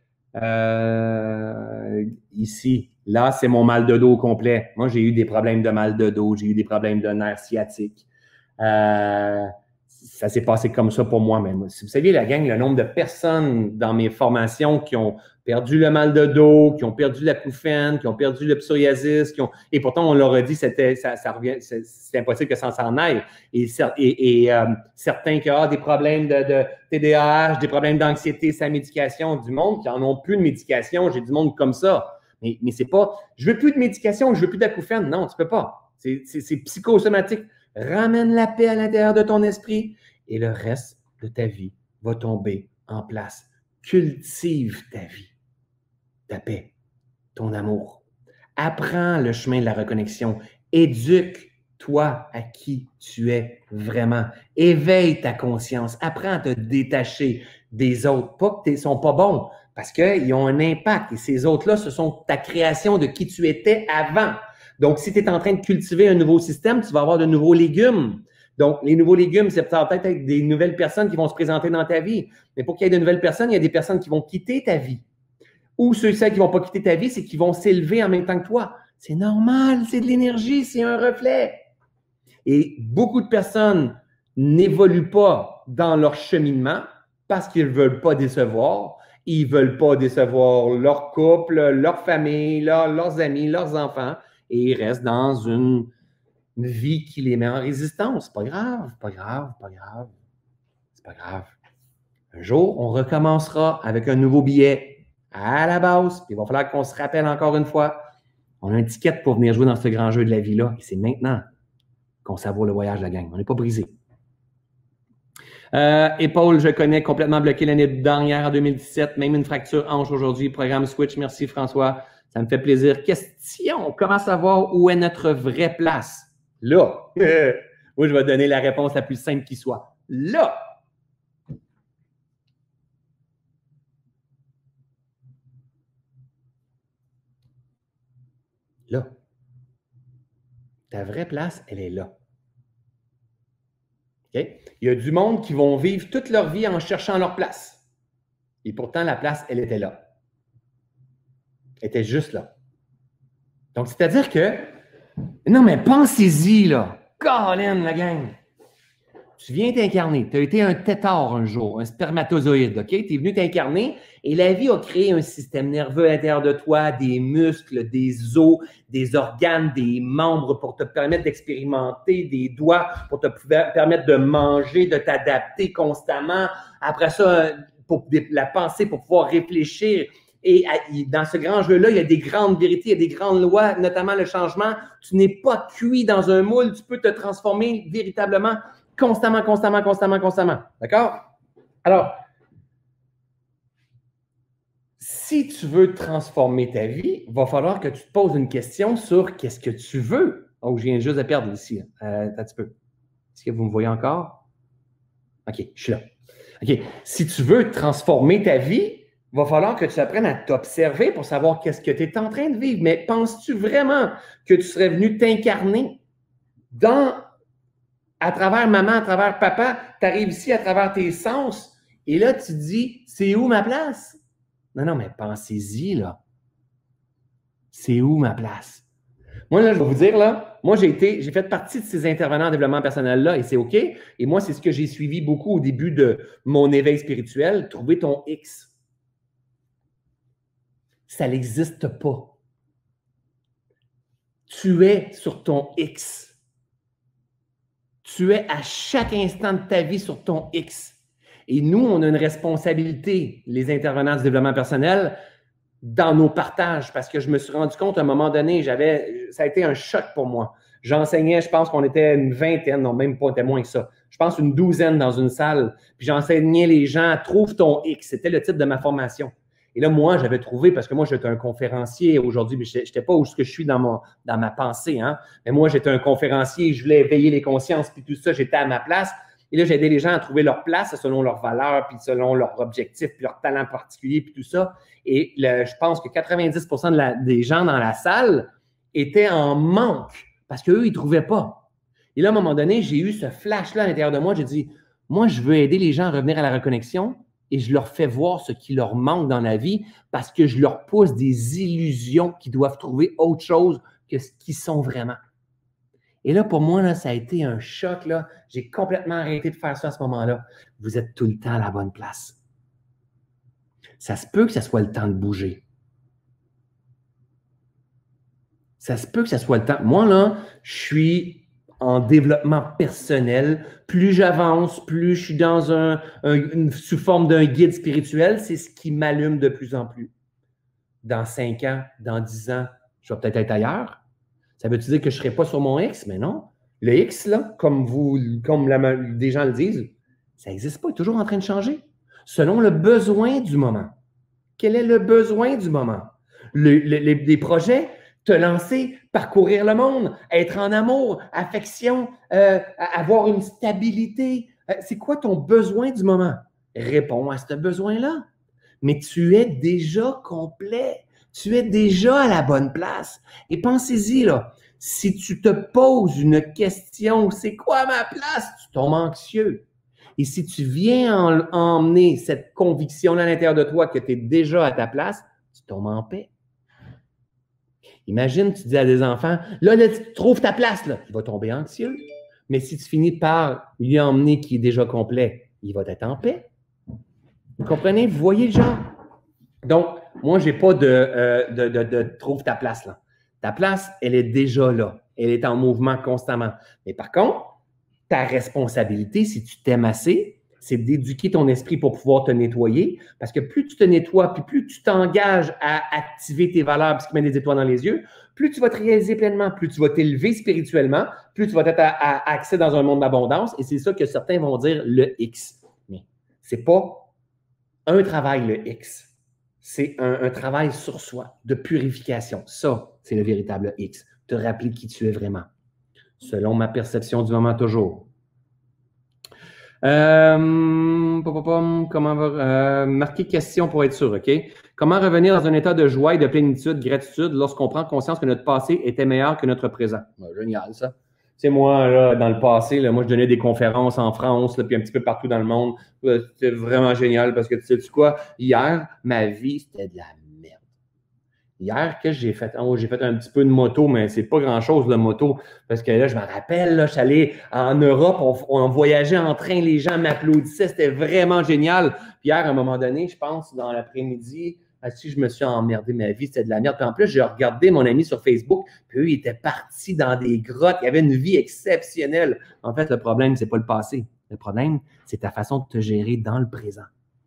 euh, ici. Là, c'est mon mal de dos au complet. Moi, j'ai eu des problèmes de mal de dos, j'ai eu des problèmes de nerfs sciatiques. Euh, ça s'est passé comme ça pour moi-même. Si vous saviez, la gang, le nombre de personnes dans mes formations qui ont perdu le mal de dos, qui ont perdu l'acouphène, qui ont perdu le psoriasis, qui ont... et pourtant, on leur a dit c'était ça, ça revient, c'est, c'est impossible que ça s'en aille. Et, et, et euh, certains qui ont ah, des problèmes de, de T D A H, des problèmes d'anxiété, sa médication, du monde qui n'en ont plus de médication. J'ai du monde comme ça. Mais, mais c'est pas, je veux plus de médication, je veux plus d'acouphène. Non, tu peux pas. C'est, c'est, c'est psychosomatique. Ramène la paix à l'intérieur de ton esprit et le reste de ta vie va tomber en place. Cultive ta vie, ta paix, ton amour. Apprends le chemin de la reconnexion. Éduque-toi à qui tu es vraiment. Éveille ta conscience. Apprends à te détacher des autres. Pas qu'ils ne sont pas bons, parce qu'ils ont un impact. Et ces autres-là, ce sont ta création de qui tu étais avant. Donc, si tu es en train de cultiver un nouveau système, tu vas avoir de nouveaux légumes. Donc, les nouveaux légumes, c'est peut-être être des nouvelles personnes qui vont se présenter dans ta vie. Mais pour qu'il y ait de nouvelles personnes, il y a des personnes qui vont quitter ta vie. Ou ceux et celles qui ne vont pas quitter ta vie, c'est qu'ils vont s'élever en même temps que toi. C'est normal, c'est de l'énergie, c'est un reflet. Et beaucoup de personnes n'évoluent pas dans leur cheminement parce qu'ils ne veulent pas décevoir. Ils ne veulent pas décevoir leur couple, leur famille, leur, leurs amis, leurs enfants. Et ils restent dans une une vie qui les met en résistance. Pas grave, pas grave, pas grave. C'est pas grave. Un jour, on recommencera avec un nouveau billet à la base, puis il va falloir qu'on se rappelle encore une fois. On a un ticket pour venir jouer dans ce grand jeu de la vie-là, et c'est maintenant qu'on savoure le voyage de la gang. On n'est pas brisé. Euh, épaule, je connais, complètement bloqué l'année dernière, en deux mille dix-sept, même une fracture hanche aujourd'hui. Programme Switch, merci François, ça me fait plaisir. Question, comment savoir où est notre vraie place? Là, moi je vais donner la réponse la plus simple qui soit. Là! Là. Ta vraie place, elle est là. Okay? Il y a du monde qui vont vivre toute leur vie en cherchant leur place. Et pourtant, la place, elle était là. Elle était juste là. Donc, c'est-à-dire que, non, mais pensez-y, là. Colin, la gang. Tu viens t'incarner. Tu as été un tétard un jour, un spermatozoïde, OK? Tu es venu t'incarner et la vie a créé un système nerveux à l'intérieur de toi, des muscles, des os, des organes, des membres pour te permettre d'expérimenter, des doigts pour te permettre de manger, de t'adapter constamment. Après ça, pour la pensée, pour pouvoir réfléchir. Et dans ce grand jeu-là, il y a des grandes vérités, il y a des grandes lois, notamment le changement. Tu n'es pas cuit dans un moule, tu peux te transformer véritablement constamment, constamment, constamment, constamment. D'accord? Alors, si tu veux transformer ta vie, il va falloir que tu te poses une question sur qu'est-ce que tu veux. Oh, je viens juste de perdre ici. Euh, un petit peu. Est-ce que vous me voyez encore? OK, je suis là. OK. Si tu veux transformer ta vie, il va falloir que tu apprennes à t'observer pour savoir qu'est-ce que tu es en train de vivre. Mais penses-tu vraiment que tu serais venu t'incarner dans, à travers maman, à travers papa, tu arrives ici à travers tes sens et là, tu te dis, c'est où ma place? Non, non, mais pensez-y, là. C'est où ma place? Moi, là, je vais vous dire, là, moi, j'ai été, j'ai fait partie de ces intervenants en développement personnel-là et c'est OK. Et moi, c'est ce que j'ai suivi beaucoup au début de mon éveil spirituel, trouver ton X. Ça n'existe pas. Tu es sur ton X. Tu es à chaque instant de ta vie sur ton X. Et nous, on a une responsabilité, les intervenants du développement personnel, dans nos partages, parce que je me suis rendu compte à un moment donné, j'avais, ça a été un choc pour moi. J'enseignais, je pense qu'on était une vingtaine, non, même pas, moins que ça. Je pense une douzaine dans une salle, puis j'enseignais les gens, trouve ton X. C'était le titre de ma formation. Et là, moi, j'avais trouvé, parce que moi, j'étais un conférencier aujourd'hui, mais je n'étais pas où je suis dans, mon, dans ma pensée, hein. Mais moi, j'étais un conférencier, je voulais éveiller les consciences, puis tout ça, j'étais à ma place. Et là, j'ai aidé les gens à trouver leur place selon leurs valeurs, puis selon leurs objectifs, puis leurs talents particuliers, puis tout ça. Et le, je pense que quatre-vingt-dix pour cent de la, des gens dans la salle étaient en manque parce qu'eux, ils ne trouvaient pas. Et là, à un moment donné, j'ai eu ce flash-là à l'intérieur de moi. J'ai dit, moi, je veux aider les gens à revenir à la reconnexion et je leur fais voir ce qui leur manque dans la vie parce que je leur pousse des illusions qu'ils doivent trouver autre chose que ce qu'ils sont vraiment. Et là, pour moi, là, ça a été un choc. Là. J'ai complètement arrêté de faire ça à ce moment-là. Vous êtes tout le temps à la bonne place. Ça se peut que ça soit le temps de bouger. Ça se peut que ça soit le temps. Moi, là, je suis en développement personnel. Plus j'avance, plus je suis dans un, un une, sous forme d'un guide spirituel. C'est ce qui m'allume de plus en plus. Dans cinq ans, dans dix ans, je vais peut-être être ailleurs. Ça veut-tu dire que je ne serai pas sur mon X? Mais non. Le X, là, comme, vous, comme la, des gens le disent, ça n'existe pas. Il est toujours en train de changer. Selon le besoin du moment. Quel est le besoin du moment? Le, le, les, les projets, te lancer, parcourir le monde, être en amour, affection, euh, avoir une stabilité. Euh, c'est quoi ton besoin du moment? Réponds à ce besoin-là. Mais tu es déjà complet. Tu es déjà à la bonne place. Et pensez-y, là, si tu te poses une question, c'est quoi ma place? Tu tombes anxieux. Et si tu viens en, emmener cette conviction-là à l'intérieur de toi que tu es déjà à ta place, tu tombes en paix. Imagine, tu dis à des enfants, là, là tu trouves ta place, là. Il va tomber anxieux. Mais si tu finis par lui emmener qui est déjà complet, il va être en paix. Vous comprenez? Vous voyez le genre? Donc, moi, je n'ai pas de, euh, de, de, de trouve ta place, là. Ta place, elle est déjà là. Elle est en mouvement constamment. Mais par contre, ta responsabilité, si tu t'aimes assez, c'est d'éduquer ton esprit pour pouvoir te nettoyer. Parce que plus tu te nettoies, puis plus tu t'engages à activer tes valeurs, ce qui met des étoiles dans les yeux, plus tu vas te réaliser pleinement, plus tu vas t'élever spirituellement, plus tu vas être à, à accès dans un monde d'abondance. Et c'est ça que certains vont dire le X. Mais c'est pas un travail, le X. C'est un, un travail sur soi, de purification. Ça, c'est le véritable X. Te rappeler qui tu es vraiment. Selon ma perception du moment toujours. Euh, comment va, euh, marquer question pour être sûr, OK? Comment revenir dans un état de joie et de plénitude, gratitude, lorsqu'on prend conscience que notre passé était meilleur que notre présent? Ben, génial, ça. Tu sais, moi, là, dans le passé, là, moi, je donnais des conférences en France, là, puis un petit peu partout dans le monde. C'était vraiment génial parce que, tu sais, tu quoi, hier, ma vie, c'était de la merde. Hier, qu'est-ce que j'ai fait? Oh, j'ai fait un petit peu de moto, mais c'est pas grand-chose, la moto. Parce que là, je me rappelle, là, je suis allé en Europe, on, on voyageait en train, les gens m'applaudissaient, c'était vraiment génial. Puis hier, à un moment donné, je pense, dans l'après-midi, si je me suis emmerdé ma vie, c'était de la merde. Puis en plus, j'ai regardé mon ami sur Facebook, puis eux, ils étaient partis dans des grottes, ils avaient une vie exceptionnelle. En fait, le problème, c'est pas le passé. Le problème, c'est ta façon de te gérer dans le présent.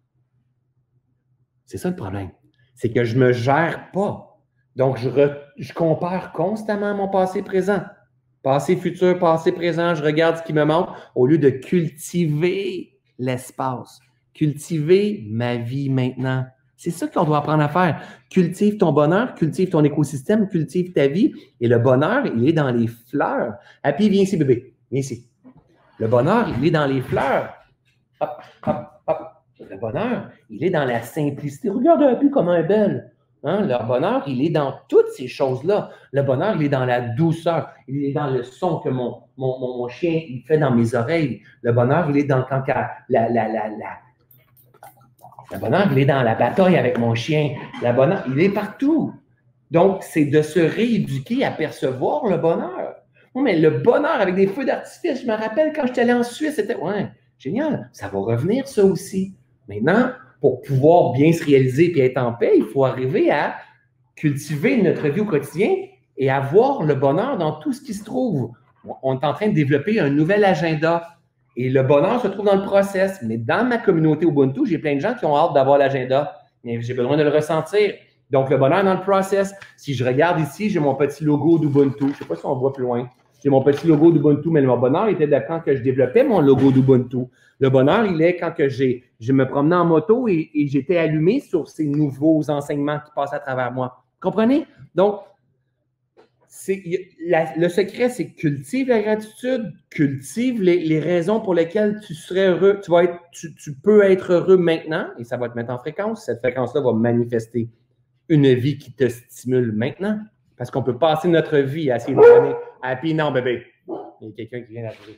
C'est ça le problème. C'est que je ne me gère pas. Donc, je, re, je compare constamment mon passé présent. Passé futur, passé présent, je regarde ce qui me manque au lieu de cultiver l'espace. Cultiver ma vie maintenant. C'est ça qu'on doit apprendre à faire. Cultive ton bonheur, cultive ton écosystème, cultive ta vie. Et le bonheur, il est dans les fleurs. Happy, viens ici, bébé. Viens ici. Le bonheur, il est dans les fleurs. Hop, hop, hop. Le bonheur, il est dans la simplicité. Regarde un peu comment elle est belle. Hein? Le bonheur, il est dans toutes ces choses-là. Le bonheur, il est dans la douceur. Il est dans le son que mon, mon, mon, mon chien il fait dans mes oreilles. Le bonheur, il est dans quand la, la, la, la, le bonheur, il est dans la bataille avec mon chien. Le bonheur, il est partout. Donc, c'est de se rééduquer à percevoir le bonheur. Oh, mais le bonheur avec des feux d'artifice, je me rappelle quand j'étais allé en Suisse, c'était ouais, génial. Ça va revenir, ça aussi. Maintenant, pour pouvoir bien se réaliser et être en paix, il faut arriver à cultiver notre vie au quotidien et avoir le bonheur dans tout ce qui se trouve. On est en train de développer un nouvel agenda et le bonheur se trouve dans le process. Mais dans ma communauté Ubuntu, j'ai plein de gens qui ont hâte d'avoir l'agenda, mais j'ai besoin de le ressentir. Donc, le bonheur dans le process. Si je regarde ici, j'ai mon petit logo d'Ubuntu. Je ne sais pas si on voit plus loin. J'ai mon petit logo d'Ubuntu, mais le bonheur était de quand que je développais mon logo d'Ubuntu. Le bonheur, il est quand que j'ai, je me promenais en moto et, et j'étais allumé sur ces nouveaux enseignements qui passent à travers moi. Comprenez? Donc, c'est, la, le secret, c'est cultive la gratitude, cultive les, les raisons pour lesquelles tu serais heureux. Tu, vas être, tu, tu peux être heureux maintenant et ça va te mettre en fréquence. Cette fréquence-là va manifester une vie qui te stimule maintenant. Parce qu'on peut passer notre vie à essayer de donner happy. Non, bébé. Il y a quelqu'un qui vient d'arriver.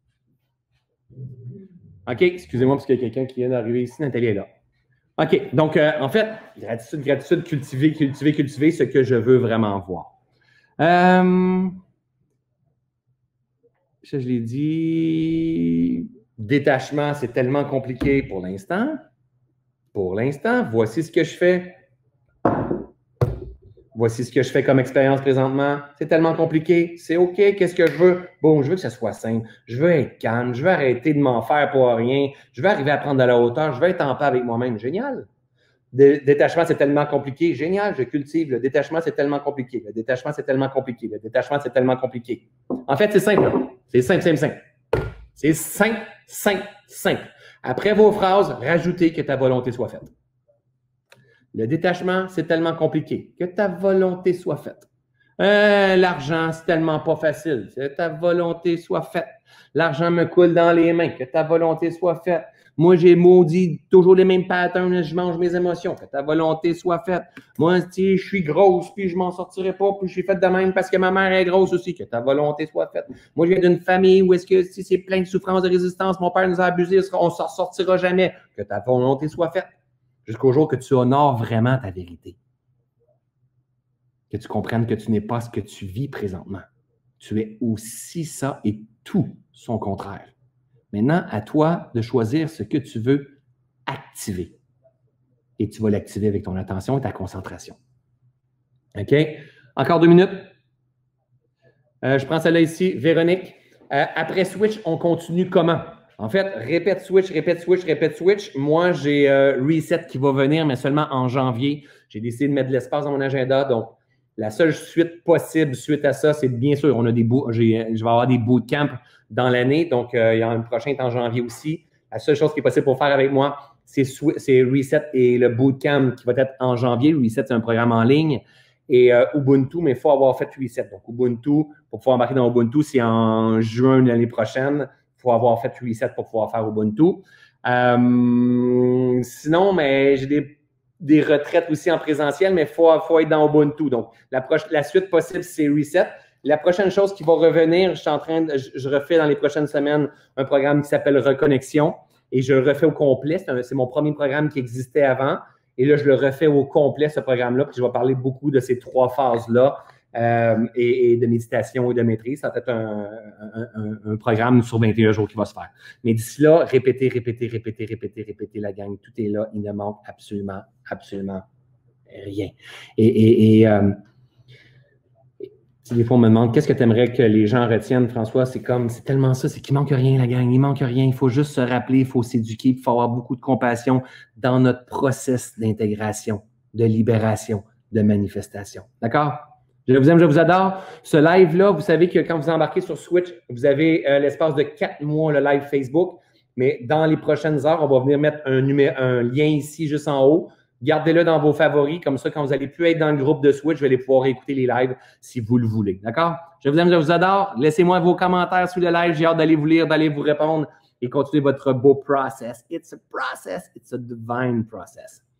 OK, excusez-moi parce qu'il y a quelqu'un qui vient d'arriver ici. Nathalie est là. OK, donc euh, en fait, gratitude, gratitude, cultiver, cultiver, cultiver ce que je veux vraiment voir. Euh, ça, je l'ai dit. Détachement, c'est tellement compliqué pour l'instant. Pour l'instant, voici ce que je fais. Voici ce que je fais comme expérience présentement. C'est tellement compliqué. C'est OK. Qu'est-ce que je veux? Bon, je veux que ça soit simple. Je veux être calme. Je veux arrêter de m'en faire pour rien. Je veux arriver à prendre de la hauteur. Je veux être en paix avec moi-même. Génial. Le détachement, c'est tellement compliqué. Génial, je cultive. Le détachement, c'est tellement compliqué. Le détachement, c'est tellement compliqué. Le détachement, c'est tellement compliqué. En fait, c'est simple. C'est simple, simple, simple. C'est simple, simple, simple. Après vos phrases, rajoutez que ta volonté soit faite. Le détachement, c'est tellement compliqué. Que ta volonté soit faite. Euh, l'argent, c'est tellement pas facile. Que ta volonté soit faite. L'argent me coule dans les mains. Que ta volonté soit faite. Moi, j'ai maudit toujours les mêmes patterns. Je mange mes émotions. Que ta volonté soit faite. Moi, si je suis grosse, puis je m'en sortirai pas, puis je suis faite de même parce que ma mère est grosse aussi. Que ta volonté soit faite. Moi, je viens d'une famille où est-ce que si c'est plein de souffrance, de résistance, mon père nous a abusés, on ne s'en sortira jamais. Que ta volonté soit faite. Jusqu'au jour que tu honores vraiment ta vérité. Que tu comprennes que tu n'es pas ce que tu vis présentement. Tu es aussi ça et tout son contraire. Maintenant, à toi de choisir ce que tu veux activer. Et tu vas l'activer avec ton attention et ta concentration. OK? Encore deux minutes. Euh, je prends celle-là ici, Véronique. Euh, après Switch, on continue comment? En fait, répète Switch, répète Switch, répète Switch. Moi, j'ai euh, Reset qui va venir, mais seulement en janvier. J'ai décidé de mettre de l'espace dans mon agenda. Donc, la seule suite possible suite à ça, c'est bien sûr, on a des boot, j'ai, je vais avoir des bootcamps dans l'année. Donc, euh, il y en a un prochain est en janvier aussi. La seule chose qui est possible pour faire avec moi, c'est, c'est Reset et le bootcamp qui va être en janvier. Reset, c'est un programme en ligne. Et euh, Ubuntu, mais il faut avoir fait Reset. Donc, Ubuntu, pour pouvoir embarquer dans Ubuntu, c'est en juin de l'année prochaine. Il faut avoir fait Reset pour pouvoir faire Ubuntu. Euh, sinon, mais j'ai des, des retraites aussi en présentiel, mais il faut, faut être dans Ubuntu. Donc, la, la suite possible, c'est Reset. La prochaine chose qui va revenir, je suis en train de, je, je refais dans les prochaines semaines un programme qui s'appelle Reconnexion et je le refais au complet. C'est, c'est mon premier programme qui existait avant. Et là, je le refais au complet, ce programme-là, puis je vais parler beaucoup de ces trois phases-là euh, et, et de méditation et de maîtrise. Ça va être un, un, un, un programme sur vingt et un jours qui va se faire. Mais d'ici là, répétez, répétez, répétez, répétez, répétez la gang. Tout est là. Il ne manque absolument, absolument rien. Et, et, et euh, des fois, on me demande qu'est-ce que tu aimerais que les gens retiennent, François? C'est comme, c'est tellement ça, c'est qu'il manque rien, la gang. Il manque rien. Il faut juste se rappeler, il faut s'éduquer, il faut avoir beaucoup de compassion dans notre process d'intégration, de libération, de manifestation. D'accord? Je vous aime, je vous adore. Ce live-là, vous savez que quand vous embarquez sur Switch, vous avez euh, l'espace de quatre mois le live Facebook. Mais dans les prochaines heures, on va venir mettre un, numé- un lien ici, juste en haut. Gardez-le dans vos favoris. Comme ça, quand vous n'allez plus être dans le groupe de Switch, vous allez pouvoir écouter les lives si vous le voulez. D'accord? Je vous aime, je vous adore. Laissez-moi vos commentaires sous le live. J'ai hâte d'aller vous lire, d'aller vous répondre et continuer votre beau process. It's a process. It's a divine process.